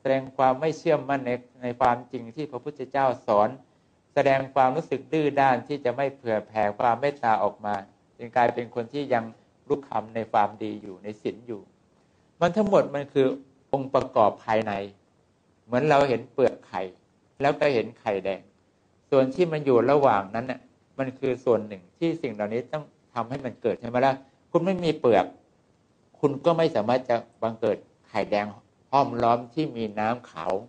A: แสดงความไม่เชื่อมั่นในความจริงที่พระพุทธเจ้าสอนแสดงความรู้สึกดื้อด้านที่จะไม่เผื่อแผ่ความเมตตาออกมาจึงกลายเป็นคนที่ยังลุกคำในความดีอยู่ในศีลอยู่มันทั้งหมดมันคือองค์ประกอบภายในเหมือนเราเห็นเปลือกไข่แล้วก็เห็นไข่แดงส่วนที่มันอยู่ระหว่างนั้นน่ะมันคือส่วนหนึ่งที่สิ่งเหล่านี้ต้องทำให้มันเกิดใช่ไหมล่ะคุณไม่มีเปลือกคุณก็ไม่สามารถจะบังเกิดไข่แดงห้อมล้อมที่มีน้ำขาว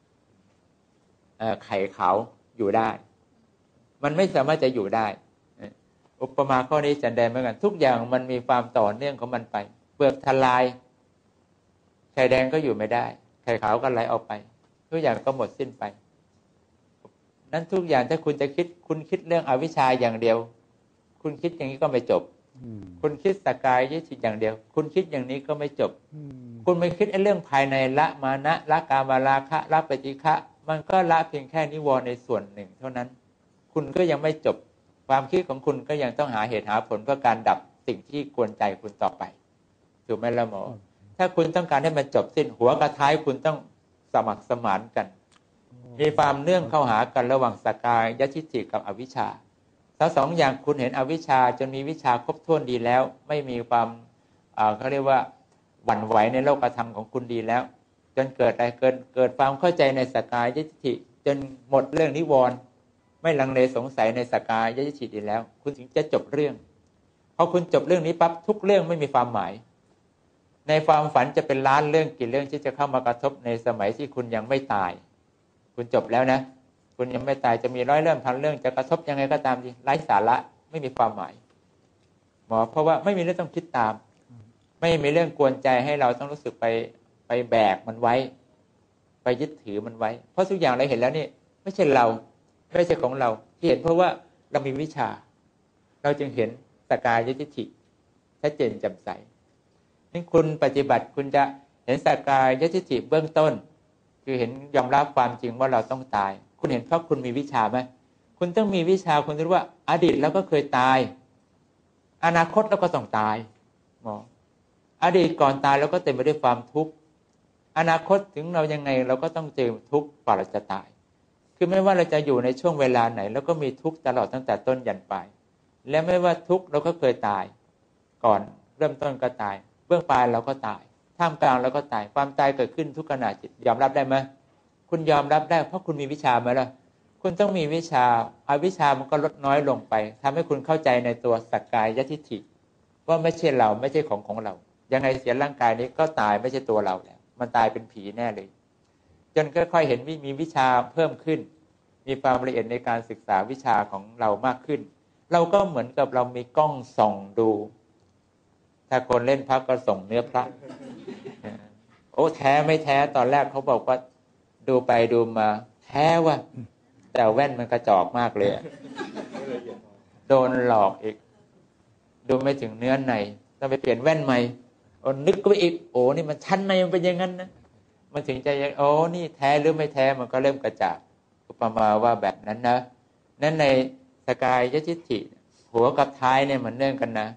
A: ไข่ขาวอยู่ได้มันไม่สามารถจะอยู่ได้อุปมาข้อนี้จะแสดงเหมือนกันทุกอย่างมันมีความต่อเนื่องของมันไปเปลือกทลายไข่แดงก็อยู่ไม่ได้ไข่ขาวก็ไหลออกไปทุกอย่างก็หมดสิ้นไปนั้นทุกอย่างถ้าคุณจะคิดคุณคิดเรื่องอวิชชาอย่างเดียวคุณคิดอย่างนี้ก็ไม่จบคุณคิดสกายยิทิอย่างเดียวคุณคิดอย่างนี้ก็ไม่จบคุณไม่คิดไอ้เรื่องภายในละมานะละกามราคะละปฏิฆะมันก็ละเพียงแค่นิวรณ์ในส่วนหนึ่งเท่านั้นคุณก็ยังไม่จบความคิดของคุณก็ยังต้องหาเหตุหาผลเพื่อการดับสิ่งที่กวนใจคุณต่อไปถูกไหมล่ะหมอถ้าคุณต้องการให้มันจบสิ้นหัวกับท้ายคุณต้องสมัครสมานกันมีความเนื่องเข้าหากันระหว่างสกายทิฏฐิกับอวิชชาทั้งสองอย่างคุณเห็นอวิชชาจนมีวิชาครบถ้วนดีแล้วไม่มีความเขาเรียกว่าหวั่นไหวในโลกธรรมของคุณดีแล้วจนเกิดอะไรเกิดความเข้าใจในสกายทิฏฐิจนหมดเรื่องนิวรณ์ไม่ลังเลสงสัยในสกายทิฏฐิดีแล้วคุณถึงจะจบเรื่องพอคุณจบเรื่องนี้ปั๊บทุกเรื่องไม่มีความหมายในความฝันจะเป็นล้านเรื่องกี่เรื่องที่จะเข้ามากระทบในสมัยที่คุณยังไม่ตายคุณจบแล้วนะคุณยังไม่ตายจะมีร้อยเรื่องพันเรื่องจะกระทบยังไงก็ตามดีไร้สาระไม่มีความหมายหมอเพราะว่าไม่มีเรื่องต้องคิดตามไม่มีเรื่องกวนใจให้เราต้องรู้สึกไปแบกมันไว้ไปยึดถือมันไว้เพราะทุกอย่างเราเห็นแล้วนี่ไม่ใช่เราไม่ใช่ของเราที่เห็นเพราะว่าเรามีวิชาเราจึงเห็นสกายทิฏฐิชัดเจนแจ่มใสนี่คุณปฏิบัติคุณจะเห็นสกายทิฏฐิเบื้องต้นคือเห็นยอมรับความจริงว่าเราต้องตายคุณเห็นเพราะคุณมีวิชาไหมคุณต้องมีวิชาคุณรู้ว่าอดีตเราก็เคยตายอนาคตเราก็ต้องตายหมออดีตก่อนตายเราก็เต็มไปด้วยความทุกข์อนาคตถึงเรายังไงเราก็ต้องเจอทุกข์กว่าเราจะตายคือไม่ว่าเราจะอยู่ในช่วงเวลาไหนเราก็มีทุกข์ตลอดตั้งแต่ต้นยันปลายและไม่ว่าทุกข์เราก็เคยตายก่อนเริ่มต้นก็ตายเบื้องปลายเราก็ตายท่ามกลางเราก็ตายความตายเกิดขึ้นทุกขณะจิตยอมรับได้ไหมคุณยอมรับได้เพราะคุณมีวิชาไหมล่ะคุณต้องมีวิชาอวิชามันก็ลดน้อยลงไปทำให้คุณเข้าใจในตัวสักกายทิฏฐิว่าไม่ใช่เราไม่ใช่ของเรายังไงเสียร่างกายนี้ก็ตายไม่ใช่ตัวเราแล้วมันตายเป็นผีแน่เลยจนค่อยๆเห็นมีวิชาเพิ่มขึ้นมีความละเอียดในการศึกษาวิชาของเรามากขึ้นเราก็เหมือนกับเรามีกล้องส่องดูถ้าคนเล่นพระก็ส่งเนื้อพระโอ้แท้ไม่แท้ตอนแรกเขาบอกว่าดูไปดูมาแท้ว่ะแต่แว่นมันกระจอกมากเลยโดนหลอกอีกดูไม่ถึงเนื้อในต้องไปเปลี่ยนแว่นใหม่โอ้นึกก็ไปอีกโอ้นี่มันชั้นในมันเป็นอย่างนั้นนะมันถึงจะโอ้นี่แท้หรือไม่แท้มันก็เริ่มกระจ่างอุปมาว่าแบบนั้นนะนั้นในสกายทิฏฐิหัวกับท้ายเนี่ยมันเนื่องกันนะ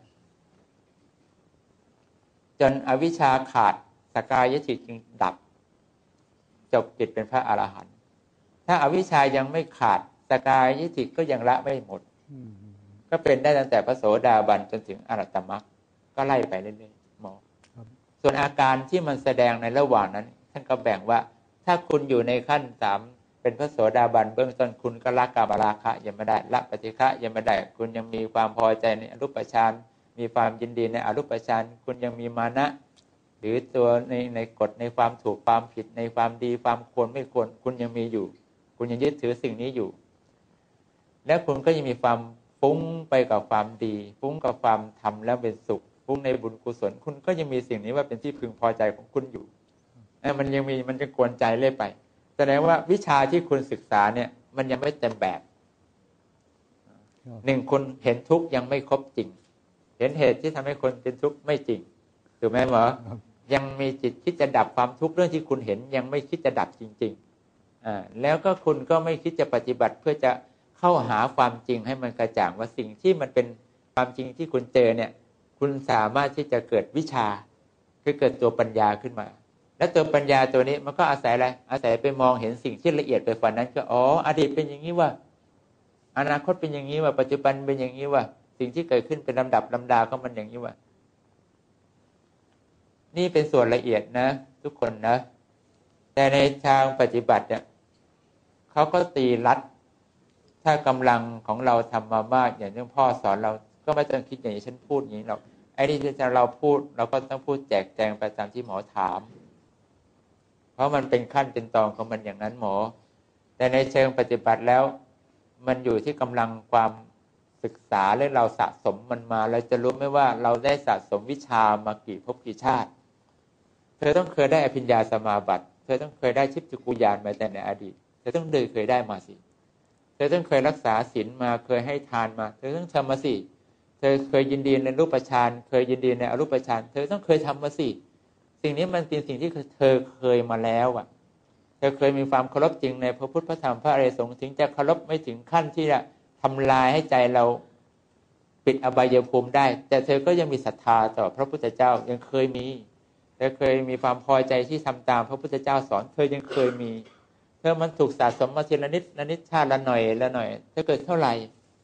A: จนอวิชชาขาดสกายทิฏฐิจึงดับจบกิจเป็นพระอรหันต์ถ้าอวิชชายังไม่ขาดสกายทิฏฐิก็ยังละไม่หมดก็เป็นได้ตั้งแต่พระโสดาบันจนถึงอรหัตมรรคก็ไล่ไปเรื่อยๆหมอส่วนอาการที่มันแสดงในระหว่างนั้นท่านก็แบ่งว่าถ้าคุณอยู่ในขั้น3เป็นพระโสดาบันเบื้องต้นคุณก็ละกามราคะยังไม่ได้ละปฏิฆะยังไม่ได้คุณยังมีความพอใจในอรูปฌานมีความยินดีในอรูปฌานคุณยังมีมานะหรือตัวในกฎในความถูกความผิดในความดีความควรไม่ควรคุณยังมีอยู่คุณยังยึดถือสิ่งนี้อยู่และคุณก็ยังมีความฟุ้งไปกับความดีฟุ้งกับความทำแล้วเป็นสุขฟุ้งในบุญกุศลคุณก็ยังมีสิ่งนี้ว่าเป็นที่พึงพอใจของคุณอยู่มันยังมีมันจะกวนใจเรื่อยไปแสดงว่าวิชาที่คุณศึกษาเนี่ยมันยังไม่เต็มแบบหนึ่งคุณเห็นทุกข์ยังไม่ครบจริงเห็นเหตุที่ทำให้คนเป็นทุกข์ไม่จริงถูกไหมหมอยังมีจิตคิดจะดับความทุกข์เรื่องที่คุณเห็นยังไม่คิดจะดับจริงๆแล้วก็คุณก็ไม่คิดจะปฏิบัติเพื่อจะเข้าหาความจริงให้มันกระจ่างว่าสิ่งที่มันเป็นความจริงที่คุณเจอเนี่ยคุณสามารถที่จะเกิดวิชาคือเกิดตัวปัญญาขึ้นมาและตัวปัญญาตัวนี้มันก็อาศัยอะไรอาศัยไปมองเห็นสิ่งที่ละเอียดไปฝ่านั้นก็อดีตเป็นอย่างนี้ว่าอนาคตเป็นอย่างนี้ว่าปัจจุบันเป็นอย่างนี้ว่าสิ่งที่เกิดขึ้นเป็นลำดับลำดาของมันอย่างนี้ว่านี่เป็นส่วนละเอียดนะทุกคนนะแต่ในทางปฏิบัติเนี่ยเขาก็ตีลัดถ้ากำลังของเราทำมามากอย่างที่พ่อสอนเราก็ไม่ต้องคิดอย่างที่ฉันพูดอย่างนี้หรอกไอ้นี่ที่เราพูดเราก็ต้องพูดแจกแจงไปตามที่หมอถามเพราะมันเป็นขั้นเป็นตอนของมันอย่างนั้นหมอแต่ในเชิงปฏิบัติแล้วมันอยู่ที่กำลังความศึกษาและเราสะสมมันมาเราจะรู้ไหมว่าเราได้สะสมวิชามากี่ภพกี่ชาติเธอต้องเคยได้อภิญญาสมาบัติเธอต้องเคยได้ทิพยกุญาณมาแต่ในอดีตเธอต้องเคยได้มาสิเธอต้องเคยรักษาศีลมาเคยให้ทานมาเธอต้องทำมาสิเธอเคยยินดีในรูปฌานเคยยินดีในอรูปฌานเธอต้องเคยทำมาสิสิ่งนี้มันเป็นสิ่งที่เธอเคยมาแล้วอ่ะเธอเคยมีความเคารพจริงในพระพุทธพระธรรมพระอริยสงฆ์ถึงจะเคารพไม่ถึงขั้นที่จะทำลายให้ใจเราปิดอบายภูมิได้แต่เธอก็ยังมีศรัทธาต่อพระพุทธเจ้ายังเคยมีเธอเคยมีความพอใจที่ทำตามพระพุทธเจ้าสอนเธอยังเคยมีเธอมันถูกสะสมมาทีละนิดละนิดชาติละหน่อยละหน่อยถ้าเกิดเท่าไหร่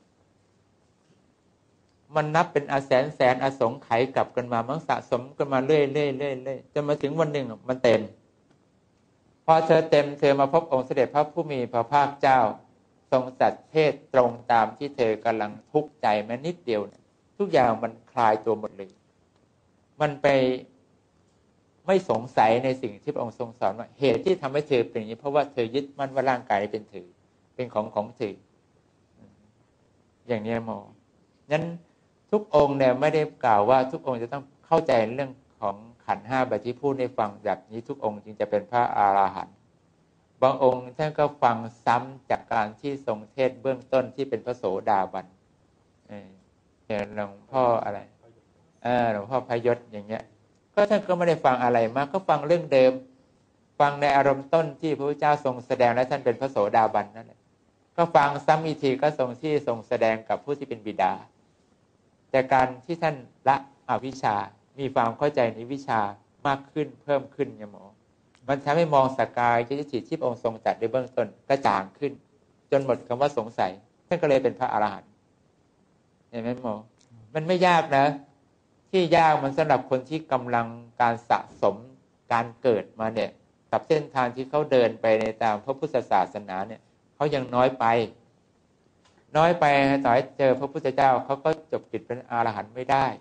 A: มันนับเป็นแสนอสงไขยกลับกันมามันสะสมกันมาเรื่อยจนมาถึงวันหนึ่งมันเต็มพอเธอเต็มเธอมาพบองค์เสด็จพระผู้มีพระภาคเจ้าทรงสัตย์เทศตรงตามที่เธอกำลังทุกข์ใจแม้นิดเดียวทุกอย่างมันคลายตัวหมดเลยมันไปไม่สงสัยในสิ่งที่พระองค์ทรงสอนว่าเหตุที่ทำให้เธอเป็นอย่างนี้เพราะว่าเธอยึดมั่นว่าร่างกายเป็นเธอเป็นของเธออย่างนี้หมอนั้นทุกองค์เนี่ยไม่ได้กล่าวว่าทุกองค์จะต้องเข้าใจเรื่องของขันธ์ห้าแบบที่พูดในฟังแบบนี้ทุกองค์จึงจะเป็นพระอรหันต์บางองค์ท่านก็ฟังซ้ำจากการที่ทรงเทศเบื้องต้นที่เป็นพระโสดาบันหลวงพ่ออะไรหลวงพ่อพยศอย่างเงี้ยก็ท่านก็ไม่ได้ฟังอะไรมากก็ฟังเรื่องเดิมฟังในอารมณ์ต้นที่พระพุทธเจ้าทรงแสดงและท่านเป็นพระโสดาบันนั่นแหละก็ฟังซ้ำอีกทีก็ทรงแสดงกับผู้ที่เป็นบิดาแต่การที่ท่านละอวิชชามีความเข้าใจในวิชามากขึ้นเพิ่มขึ้นเนี่ยหมอมันทำให้มองสกายทิฏฐิที่องค์ทรงจัดในเบื้องต้นกระจ่างขึ้นจนหมดคำว่าสงสัยท่านก็เลยเป็นพระอรหันต์เห็นไหมหมอมันไม่ยากนะที่ยากมันสำหรับคนที่กำลังการสะสมการเกิดมาเนี่ยกับเส้นทางที่เขาเดินไปในตามพระพุทธศาสนาเนี่ยเขายังน้อยไปต่อให้เจอพระพุทธเจ้าเขาก็จบกิจเป็นอรหันต์ไม่ได้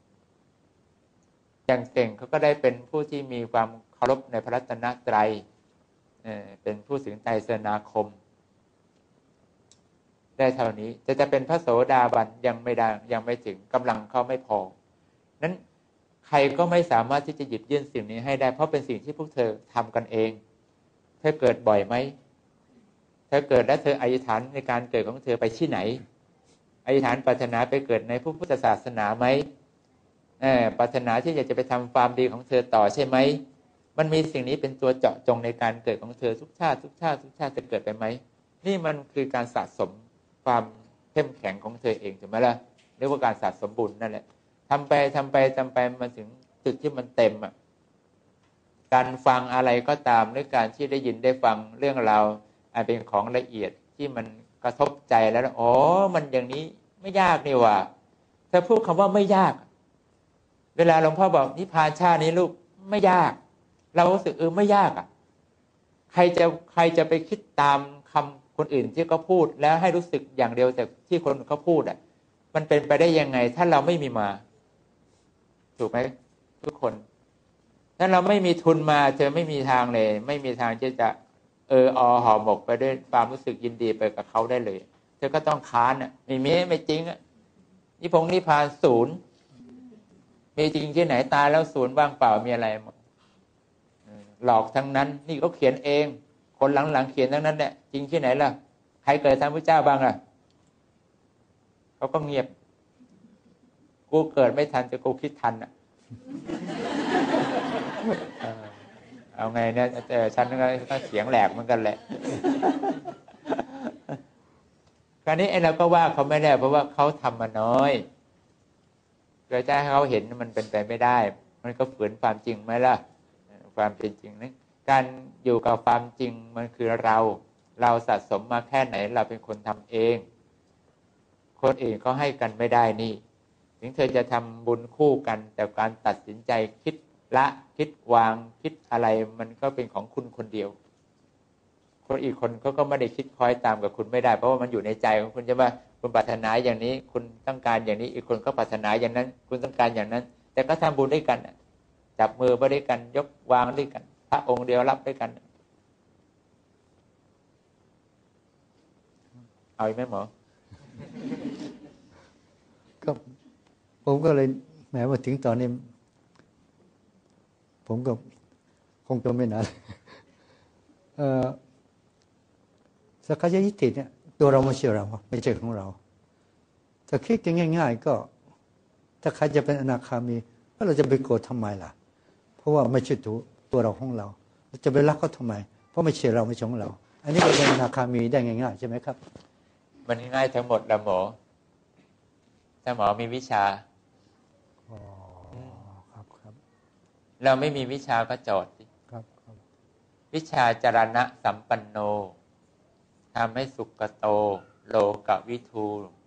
A: อย่างเก่งเขาก็ได้เป็นผู้ที่มีความเคารพในพระรัตนตรัยเป็นผู้ถึงไตรสรณคมได้เท่านี้จะเป็นพระโสดาบันยังไม่ได้ยังไม่ถึงกำลังเขาไม่พอนั้นใครก็ไม่สามารถที่จะหยิบยื่นสิ่งนี้ให้ได้เพราะเป็นสิ่งที่พวกเธอทำกันเองเธอเกิดบ่อยไหมเธอเกิดแล้วเธออธิษฐานในการเกิดของเธอไปที่ไหนอธิษฐานปรารถนาไปเกิดในพระพุทธศาสนาไหมปรารถนาที่อยากจะไปทำความดีของเธอต่อใช่ไหมมันมีสิ่งนี้เป็นตัวเจาะจงในการเกิดของเธอทุกชาติจะเกิดไปไหมนี่มันคือการสะสมความเข้มแข็งของเธอเองถูกไหมล่ะเรียกว่าการสะสมบุญนั่นแหละทำไปมาถึงจุดที่มันเต็มการฟังอะไรก็ตามหรือการที่ได้ยินได้ฟังเรื่องราวเป็นของละเอียดที่มันกระทบใจแล้วมันอย่างนี้ไม่ยากนี่ว่าถ้าพูดคำว่าไม่ยากเวลาหลวงพ่อบอกนิพพานชาตินี้ลูกไม่ยากเรารู้สึกไม่ยากใครจะไปคิดตามคำคนอื่นที่เขาพูดแล้วให้รู้สึกอย่างเดียวแต่ที่คนเขาพูดมันเป็นไปได้ยังไงถ้าเราไม่มีมาถูกไหมทุกคนถ้าเราไม่มีทุนมาเธอไม่มีทางเลยไม่มีทางที่จะห่อหมกไปด้วยความรู้สึกยินดีไปกับเขาได้เลยเธอก็ต้องค้านไม่จริงนิพพานศูนย์มีจริงที่ไหนตายแล้วศูนย์ว่างเปล่ามีอะไรหลอกทั้งนั้นนี่เขาเขียนเองคนหลังเขียนทั้งนั้นเนี่ยจริงที่ไหนล่ะใครเกิดทันพระเจ้าบ้างเขาก็เงียบกูเกิดไม่ทันแต่กูคิดทันเอาไงเนี่ยฉันก็เสียงแหลกเหมือนกันแหละคราวนี้เราก็ว่าเขาไม่ได้เพราะว่าเขาทำมาน้อยเกิดจะให้เขาเห็นมันเป็นไปไม่ได้มันก็ฝืนความจริงไหมล่ะความเป็นจริงนั้นการอยู่กับความจริงมันคือเราสะสมมาแค่ไหนเราเป็นคนทำเองคนอื่นก็ให้กันไม่ได้นี่ถึงเธอจะทำบุญคู่กันแต่การตัดสินใจคิดละคิดวางคิดอะไรมันก็เป็นของคุณคนเดียวคนอีกคนเขาก็ไม่ได้คิดคอยตามกับคุณไม่ได้เพราะว่ามันอยู่ในใจของคุณใช่ไหมคุณปรารถนาอย่างนี้คุณต้องการอย่างนี้อีกคนก็ปรารถนาอย่างนั้นคุณต้องการอย่างนั้น แต่ก็ทำบุญด้วยกันจับมือไปด้วยกันยกวางด้วยกันพระองค์เดียวรับด้วยกันเอาอีกไหมหมอ
B: ก็ผมก็เลยแม้ว่าถึงตอนนี้ผมก็คงจะไม่นานสักกายทิฏฐิเนี่ยตัวเราไม่ใช่เราไม่ใช่ของเราถ้าคิดกันง่ายๆก็ถ้าใครจะเป็นอนาคามีเราจะไปโกรธทำไมล่ะเพราะว่าไม่ใช่ตัวเราของเราจะไปรักเขาทำไมเพราะไม่ใช่เราไม่ใช่ของเราอันนี้ก็เป็นอนาคามีได้ง่ายๆใช่ไหมครับ
A: มันง่ายทั้งหมดละหมอถ้าหมอมีวิชา
B: ครับ
A: เราไม่มีวิชาก็จอดสิ
B: ครับ
A: วิชาจรณะสัมปันโนทำให้สุขโตโลกวิทู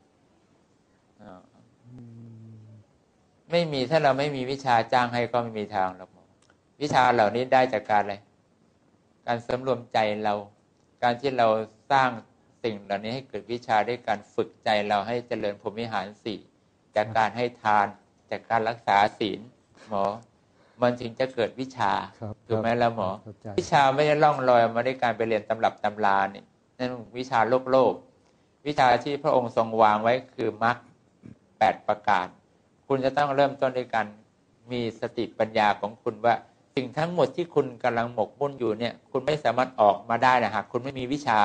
A: ไม่มีถ้าเราไม่มีวิชาจ้างให้ก็ไม่มีทางหรอกวิชาเหล่านี้ได้จากการอะไรการสำรวมใจเราการที่เราสร้างสิ่งเหล่านี้ให้เกิดวิชาด้วยการฝึกใจเราให้เจริญพรหมวิหารสี่จากการให้ทานจากการรักษาศีลหมอมันถึงจะเกิดวิชาถูกไหมล่ะหมอวิชาไม่ได้ล่องลอยมาด้วยการไปเรียนตำรับตำรานี่นั่นวิชาโลกวิชาที่พระองค์ทรงวางไว้คือมรรค8ประการคุณจะต้องเริ่มต้นด้วยการมีสติปัญญาของคุณว่าสิ่งทั้งหมดที่คุณกำลังหมกมุ่นอยู่เนี่ยคุณไม่สามารถออกมาได้นะหากคุณไม่มีวิชา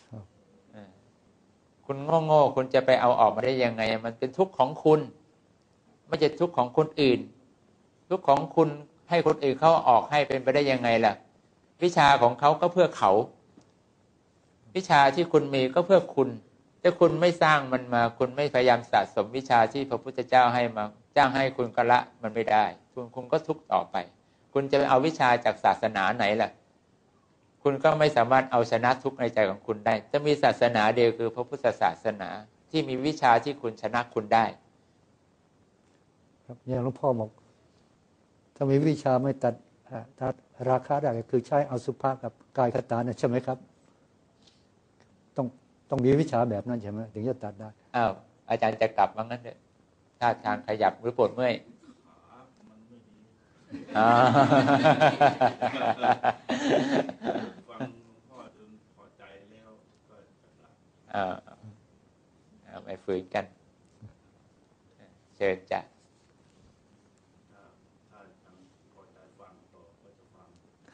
A: คุณโง่คุณจะไปเอาออกมาได้ยังไงมันเป็นทุกข์ของคุณไม่ใช่ทุกข์ของคนอื่นทุกข์ของคุณให้คนอื่นเขาออกให้เป็นไปได้ยังไงล่ะวิชาของเขาก็เพื่อเขาวิชาที่คุณมีก็เพื่อคุณถ้าคุณไม่สร้างมันมาคุณไม่พยายามสะสมวิชาที่พระพุทธเจ้าให้มาจ้างให้คุณก็ละมันไม่ได้คุณก็ทุกข์ต่อไปคุณจะเอาวิชาจากศาสนาไหนล่ะคุณก็ไม่สามารถเอาชนะทุกข์ในใจของคุณได้จะมีศาสนาเดียวคือพระพุทธศาสนาที่มีวิชาที่คุณชนะคุณได้
B: ครับอย่างหลวงพ่อบอกถ้ามีวิชาไม่ตัดราคาได้ก็คือใช้อสุภะกับกายคตาเนี่ยใช่ไหมครับต้องมีวิชาแบบนั้นใช่ไหมถึงจะตัดได้
A: อ้าวอาจารย์จะกลับว่างั้นเถอะท่าทางขยับหรือปวดเมื่อย
C: ฟังพ่อจนพอใจแล้วก็
A: จะไม่ฝืนกันเชิญจ้ะ
C: ถ้าทางพอใจฟังต่อก็จะฟัง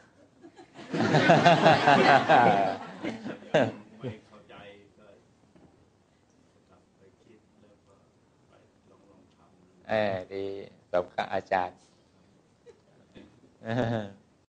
C: ไม่เข้าใจก็กลับไปคิดแล้วก็ไปลองทำ
A: ดีสมกับอาจารย์